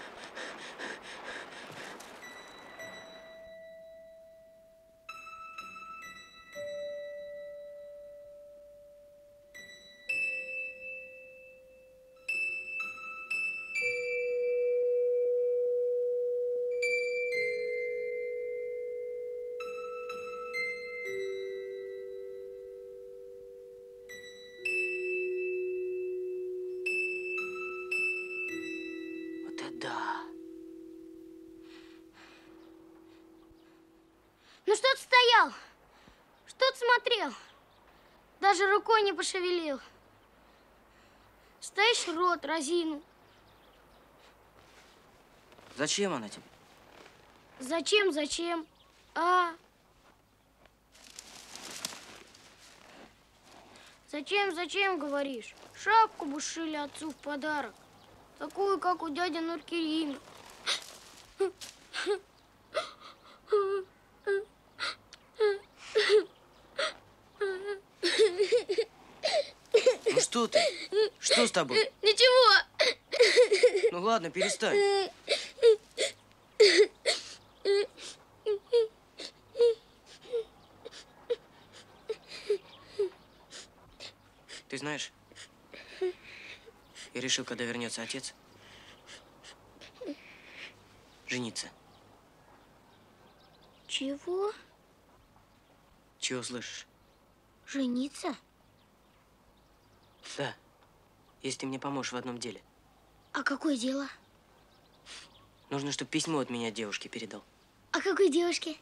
Вот это да. Ну что ты стоял? Что ты смотрел? Даже рукой не пошевелил. Стоишь, рот разинул. Зачем она тебе? Зачем, зачем? Зачем, говоришь? Шапку бы сшили отцу в подарок. Такую, как у дяди Нуркерима. Ну что ты? Что с тобой? Ничего. Ну ладно, перестань. Ты знаешь, я решил, когда вернется отец, жениться. Чего? Чего слышишь? Жениться? Да, если ты мне поможешь в одном деле. А какое дело? Нужно, чтобы письмо от меня девушке передал. А какой девушке?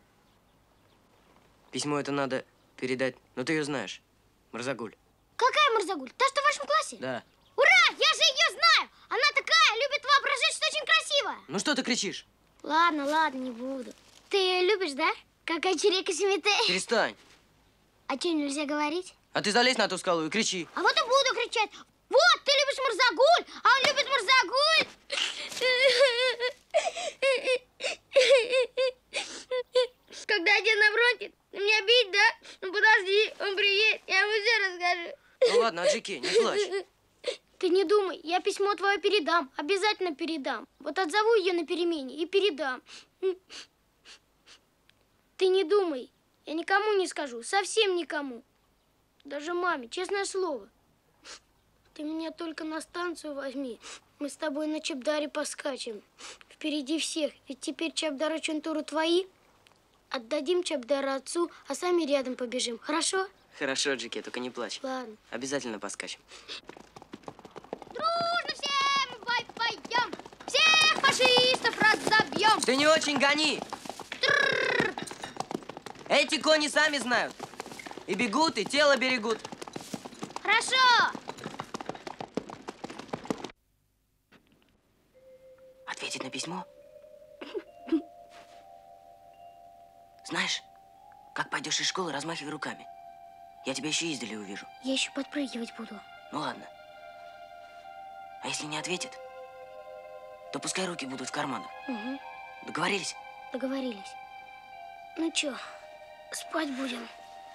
Письмо это надо передать, ну ты ее знаешь, Марзагуль. Какая Марзагуль? Та, что в вашем классе? Да. Ура! Я же ее знаю! Она такая, любит воображать, что очень красивая. Ну что ты кричишь? Ладно, ладно, не буду. Ты ее любишь, да? Как очерека семите. Перестань. А что, нельзя говорить? А ты залезь на ту скалу и кричи. А вот и буду кричать. Вот, ты любишь Марзагуль, а он любит Марзагуль. Когда отец на фронте, меня бить, да? Ну подожди, он приедет, я ему все расскажу. Ну ладно, Аджики, не плачь. Ты не думай, я письмо твое передам, обязательно передам. Вот отзову ее на перемене и передам. Ты не думай, я никому не скажу, совсем никому. Даже маме, честное слово. Ты меня только на станцию возьми. Мы с тобой на Чебдаре поскачем. Впереди всех. Ведь теперь Чебдара Чунтуру твои. Отдадим Чебдара отцу, а сами рядом побежим. Хорошо? Хорошо, Аджики, только не плачь. Ладно. Обязательно поскачем. Дружно все мы бой поем. Всех фашистов разобьем. Ты не очень гони. Эти кони сами знают. И бегут, и тело берегут. Хорошо. Ответить на письмо? Знаешь, как пойдешь из школы, размахивай руками. Я тебя еще издали увижу. Я еще подпрыгивать буду. Ну ладно. А если не ответит, то пускай руки будут в карманах. Угу. Договорились? Договорились. Ну чё, спать будем?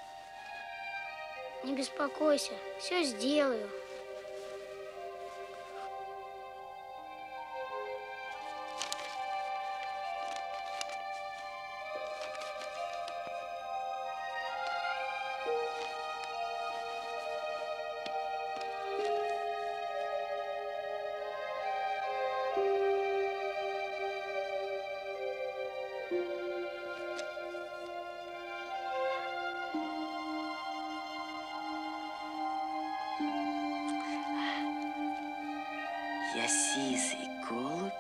Не беспокойся, все сделаю. Я сизый голубь,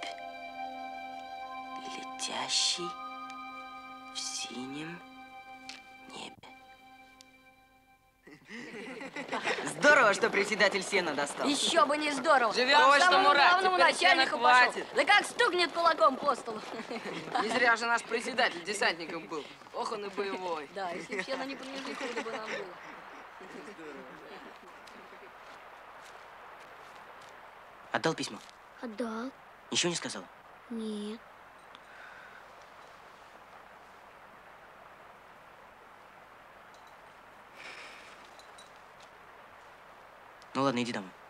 летящий в синем небе. Здорово, что председатель сена достал. Еще бы не здорово. Живем, К что, самому Мурат, главному теперь начальнику сена хватит. пошел. Да как стукнет кулаком по столу. Не зря же наш председатель десантником был. Ох, он и боевой. Да, если бы сено не принесли, худо бы нам было. Отдал письмо? Отдал. Ничего не сказал? Нет. Ну ладно, иди домой.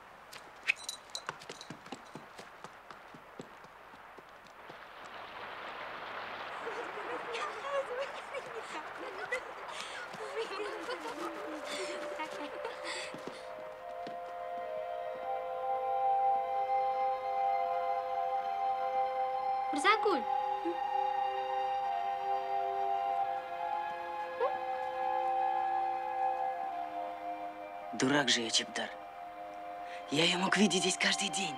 Марзагуль. Дурак же я, Чебдар. Я ее мог видеть здесь каждый день.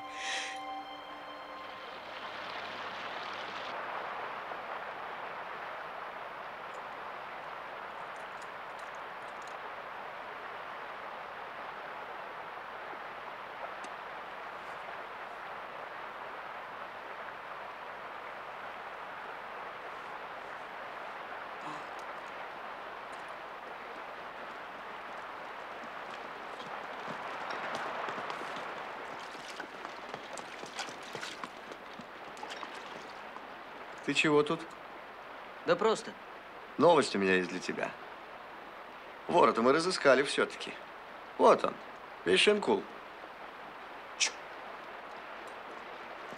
Ты чего тут? Да просто. Новость у меня есть для тебя. Вора-то мы разыскали все-таки. Вот он, Вейшенкул.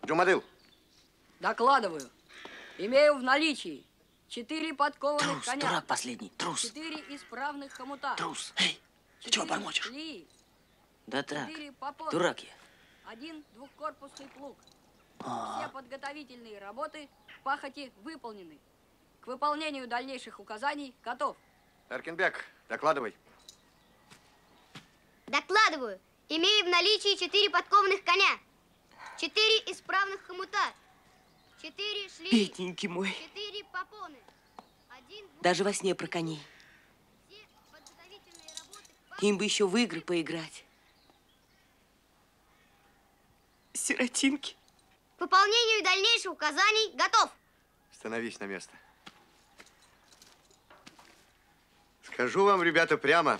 Джумадил. Докладываю. Имею в наличии 4 подкованных Трус, коня. дурак последний, трус. 4 исправных хомута. Трус. Эй, ты чего бормочешь? Да так, 4 попона. дурак я. 1 двухкорпусный плуг. А. Все подготовительные работы в пахоте выполнены. К выполнению дальнейших указаний готов. Эркинбек, докладывай. Докладываю. Имею в наличии 4 подкованных коня, 4 исправных хомута, 4 шлии, Бедненький мой. 4 попоны, 1 Даже во сне про коней. Им бы еще в игры поиграть. Сиротинки. К выполнению дальнейших указаний готов. Становись на место. Скажу вам, ребята, прямо.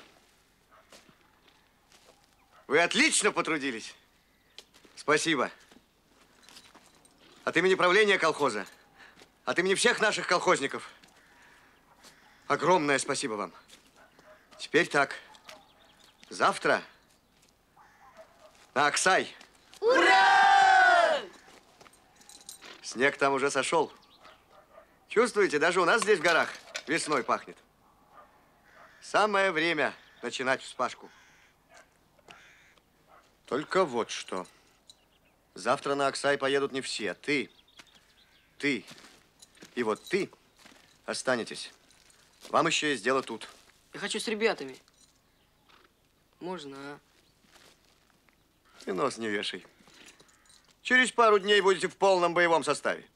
Вы отлично потрудились. Спасибо. От имени правления колхоза, от имени всех наших колхозников. Огромное спасибо вам. Теперь так. Завтра на Аксай. Ура! Снег там уже сошел. Чувствуете, даже у нас здесь в горах весной пахнет. Самое время начинать вспашку. Только вот что. Завтра на Аксай поедут не все. Ты и вот ты останетесь. Вам еще есть дело тут. Я хочу с ребятами. Можно, а? И нос не вешай. Через пару дней будете в полном боевом составе.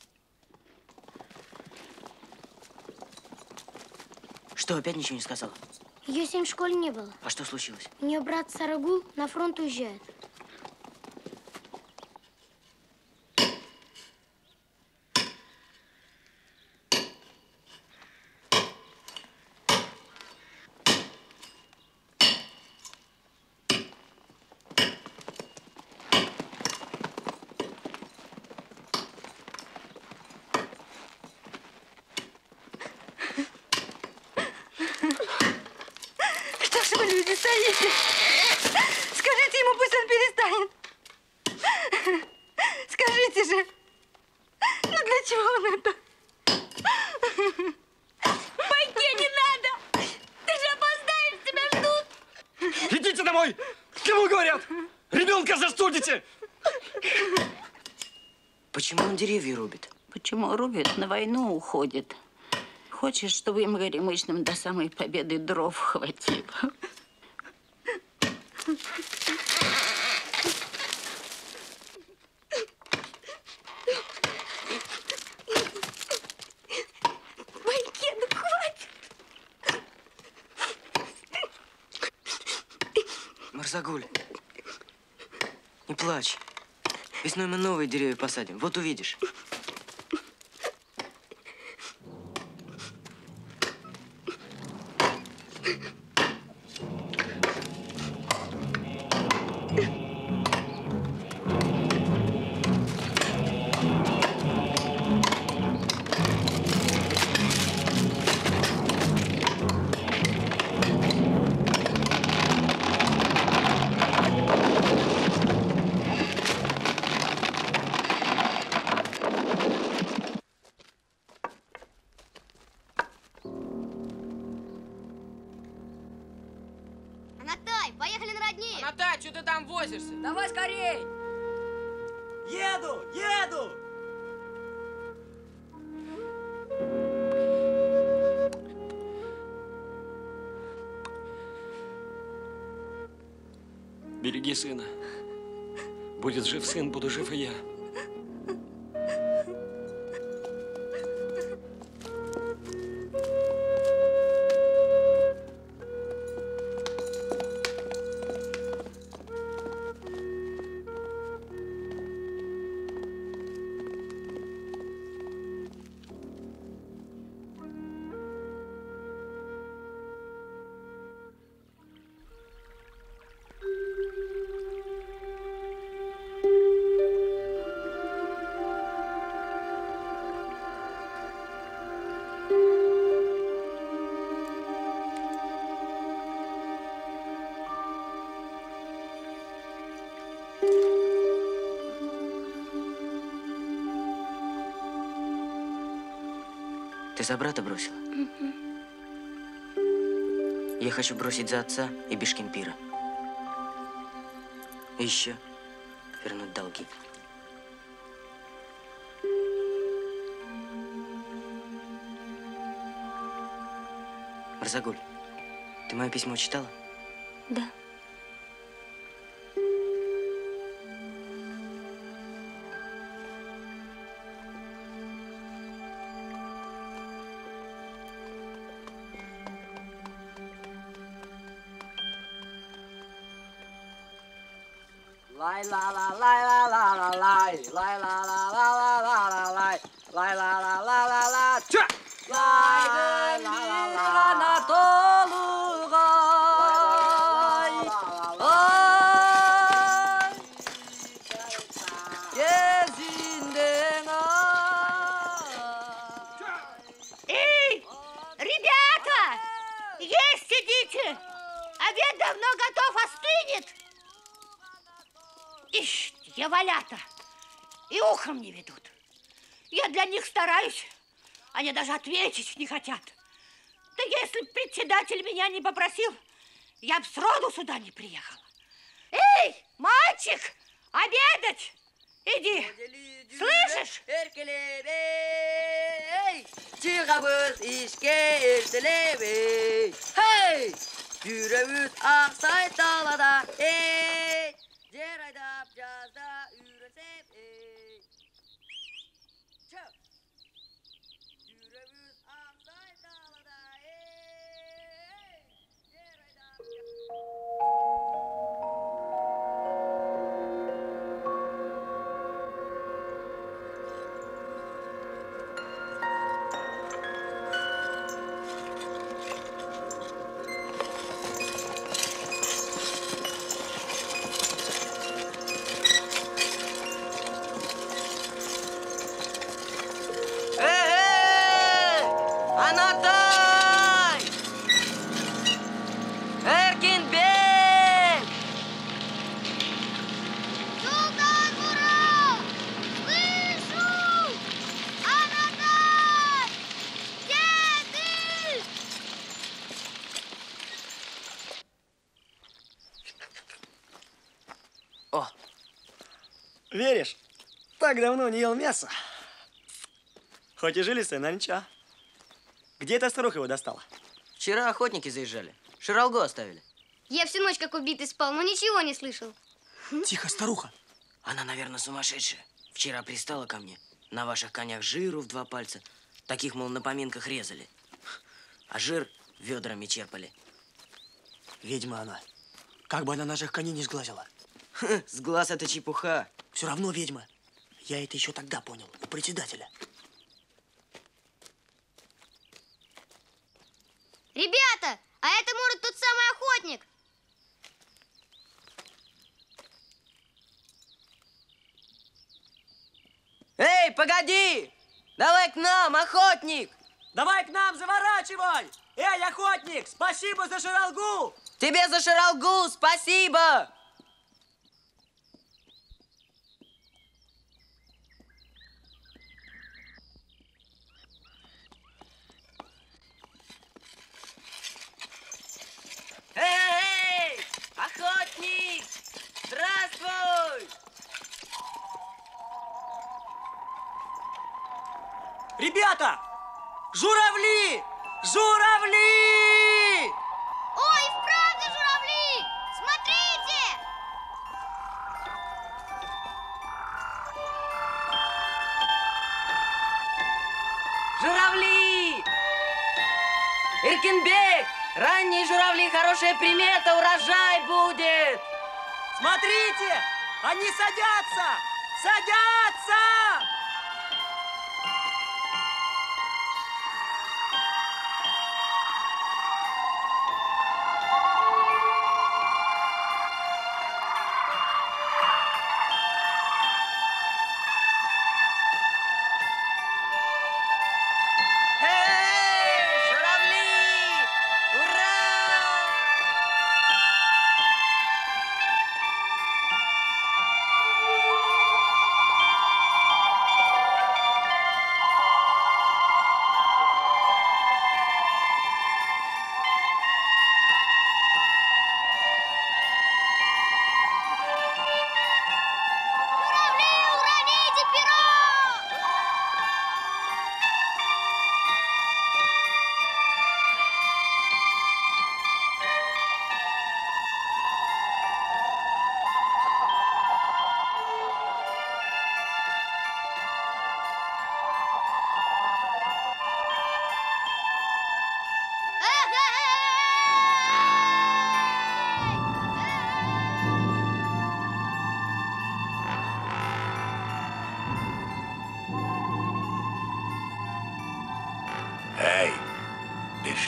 Что, опять ничего не сказала? Ее 7 в школе не было. А что случилось? У нее брат Сарагул на фронт уезжает. Что ж вы, люди, стоите? Скажите ему, пусть он перестанет. Скажите же. Ну для чего он это? Пойти не надо! Ты же опоздаешь, тебя ждут! Идите домой! Кому говорят? Ребенка застудите! Почему он деревья рубит? Почему рубит? На войну уходит. Хочешь, чтобы им горемычным до самой победы дров хватило? Байкену хватит! Марзагуль, не плачь. Весной мы новые деревья посадим. Вот увидишь. Анатай, поехали на родни! Анатай, что ты там возишься? Давай скорей! Еду! Еду! Береги сына. Будет жив сын, буду жив и я. Ты за брата бросила? Я хочу бросить за отца и Бишкемпира. И еще вернуть долги. Марзагуль, ты мое письмо читала? Да. Лай ла ла лай ла ла ла лай лай ла ла ла ла ла ла лай лай ла ла ла ла ла ча лай ла ла ла на толугай ай езинденга. Эй, ребята, есть идите, обед давно готов, остынет. Ишь, дьяволята, и ухом не ведут. Я для них стараюсь, они даже ответить не хотят. Да если б председатель меня не попросил, я б сроду сюда не приехала. Эй, мальчик, обедать! Иди, слышишь? Çıkabız işke erteleme. Hey! Yürümüz aksay dağlarda. Hey! Yer aydap cazda ürensep. Hey! Çık! Yürümüz aksay dağlarda. Hey! Yer aydap Анатай! Эркинбек! Султан Мурат! Слышу! Анатай! Где ты? О! Веришь? Так давно не ел мясо. Хоть и жилистая, но ничего. Где эта старуха его достала? Вчера охотники заезжали. Ширалгу оставили. Я всю ночь как убитый спал, но ничего не слышал. Тихо, старуха. Она, наверное, сумасшедшая. Вчера пристала ко мне. На ваших конях жиру в 2 пальца. Таких, мол, на поминках резали. А жир ведрами черпали. Ведьма она. Как бы она наших коней не сглазила. С глаз это чепуха. Все равно ведьма. Я это еще тогда понял, у председателя. Ребята, а это, может, тот самый охотник? Эй, погоди! Давай к нам, охотник! Давай к нам, заворачивай! Эй, охотник, спасибо за ширалгу! Тебе за ширалгу спасибо! Эй, охотник! Здравствуй! Ребята! Журавли! Журавли! Ой, вправду журавли! Смотрите! Журавли! Иркинбек! Ранние журавли, хорошая примета, урожай будет! Смотрите! Они садятся! Садятся!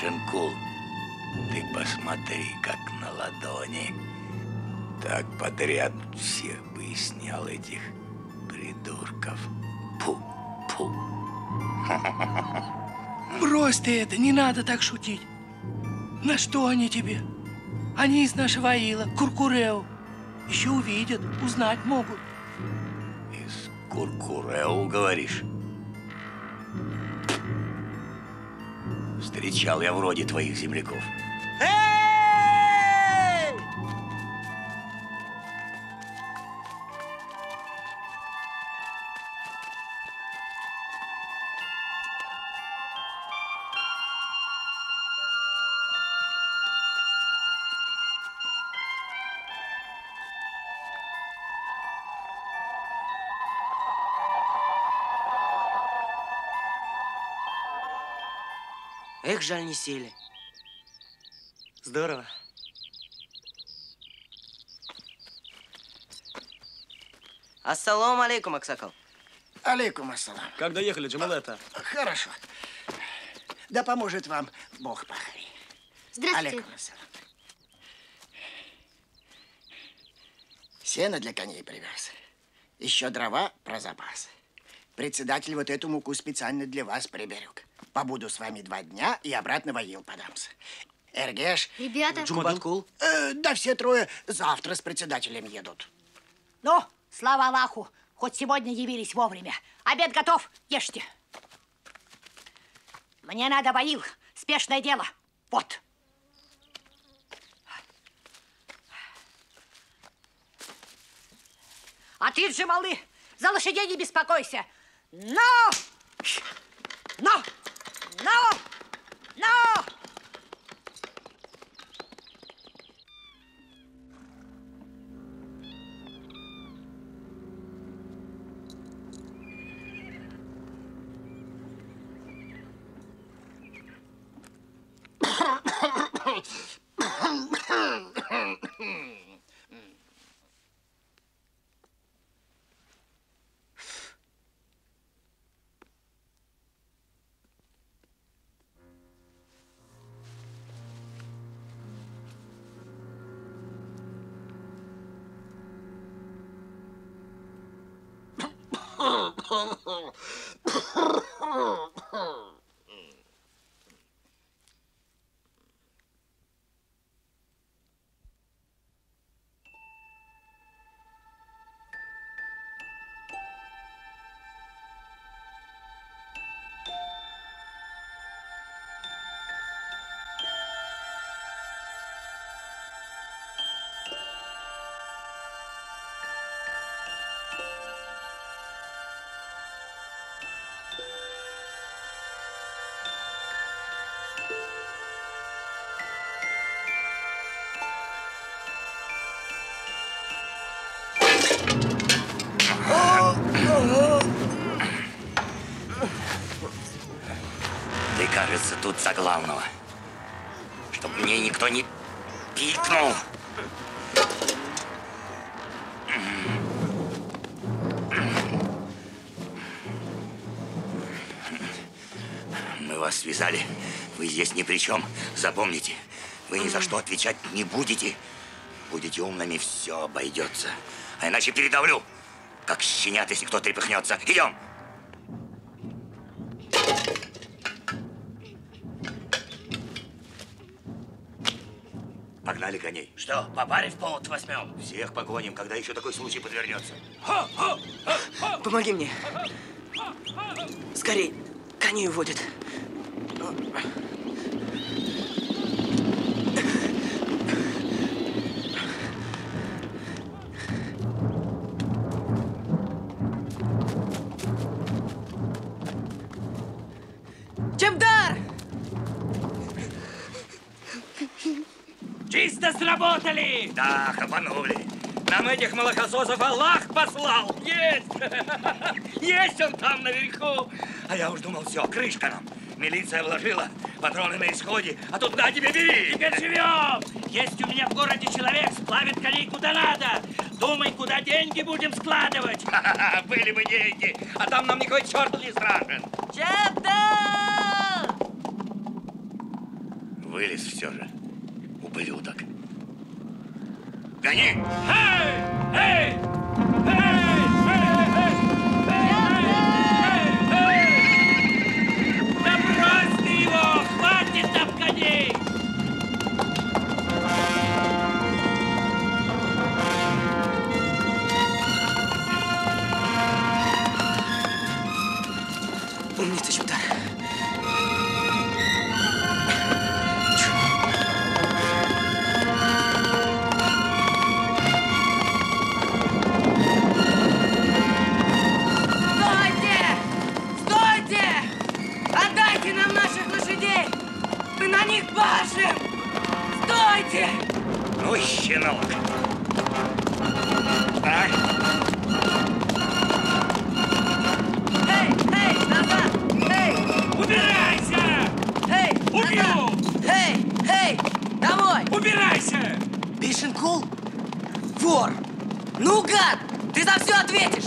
Шинкул, ты посмотри, как на ладони. Так подряд всех бы и снял этих придурков. Пу. Брось ты это, не надо так шутить. На что они тебе? Они из нашего аила, Куркуреу. Еще увидят, узнать могут. Из Куркуреу, говоришь? Встречал я вроде твоих земляков. Эх, жаль, не сели. Здорово. Ассалам алейкум, Аксакал. Алейкум ассалам. Как доехали, Джамалета? Хорошо. Да поможет вам Бог, пахари. Здравствуйте. Алейкум ассалам. Сено для коней привез. Еще дрова про запас. Председатель вот эту муку специально для вас приберег. Побуду с вами 2 дня и обратно в аил подамся. Эргеш. Ребята. Джумабаткул. Да все трое завтра с председателем едут. Ну, слава Аллаху, хоть сегодня явились вовремя. Обед готов, ешьте. Мне надо в аил, спешное дело. Вот. А ты, Джамалы, за лошадей не беспокойся. Но! Но! Но! Но! Ты, кажется, тут за главного. Чтоб мне никто не пикнул. Мы вас связали. Вы здесь ни при чем. Запомните, вы ни за что отвечать не будете. Будете умными, все обойдется. А иначе передавлю, как щенят, если кто трепыхнется. Идем! Погнали коней. Что, по паре в повод возьмем? Всех погоним, когда еще такой случай подвернется. Помоги мне. Скорей, коней уводят. Чемдар! Чисто сработали! Да, хапанули. Нам этих молокососов Аллах послал! Есть! Есть он там наверху! А я уж думал, все, крышка нам. Милиция вложила, патроны на исходе, а тут на тебе бери! Теперь живем! Есть у меня в городе человек, сплавит коней куда надо. Думай, куда деньги будем складывать. Были бы деньги, а там нам никакой черт не страшен. Чемдар! Вылез все же. Ублюдок. Гони! Эй! Да брось ты его! Хватит там коней! Умница, Чебдар. Отдайте нам наших лошадей! Мы на них пашем! Стойте! Ну, щенок! Так. Эй, назад! Эй! Убирайся! Эй, убью! Эй, домой! Убирайся! Бешенкул? Вор! Ну, гад! Ты за все ответишь!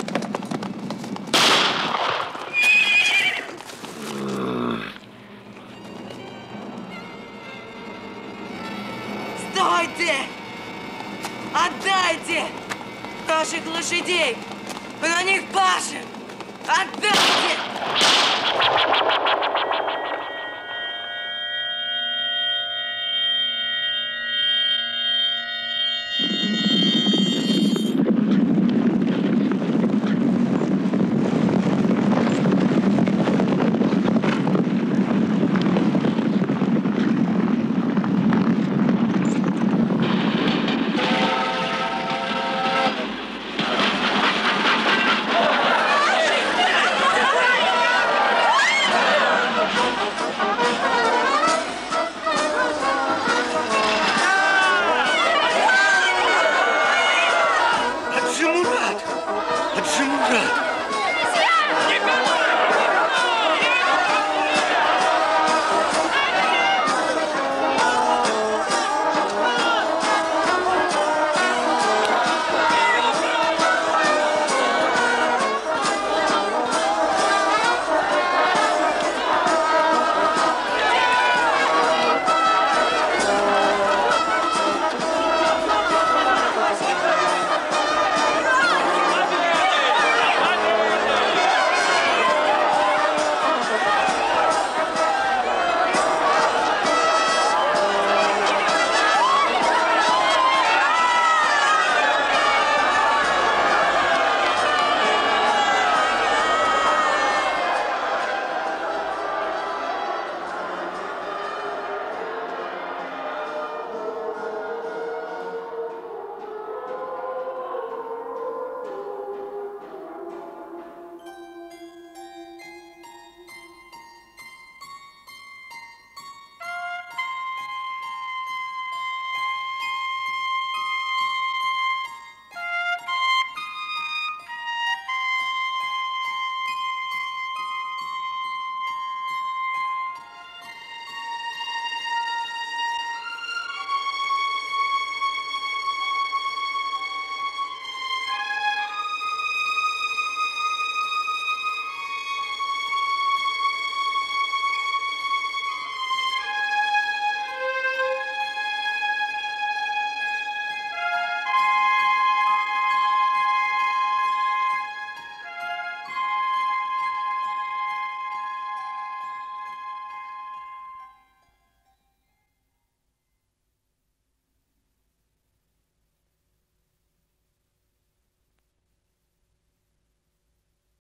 Стойте! Отдайте наших лошадей! Мы на них пашем! Отдайте! Хаджи Мурат!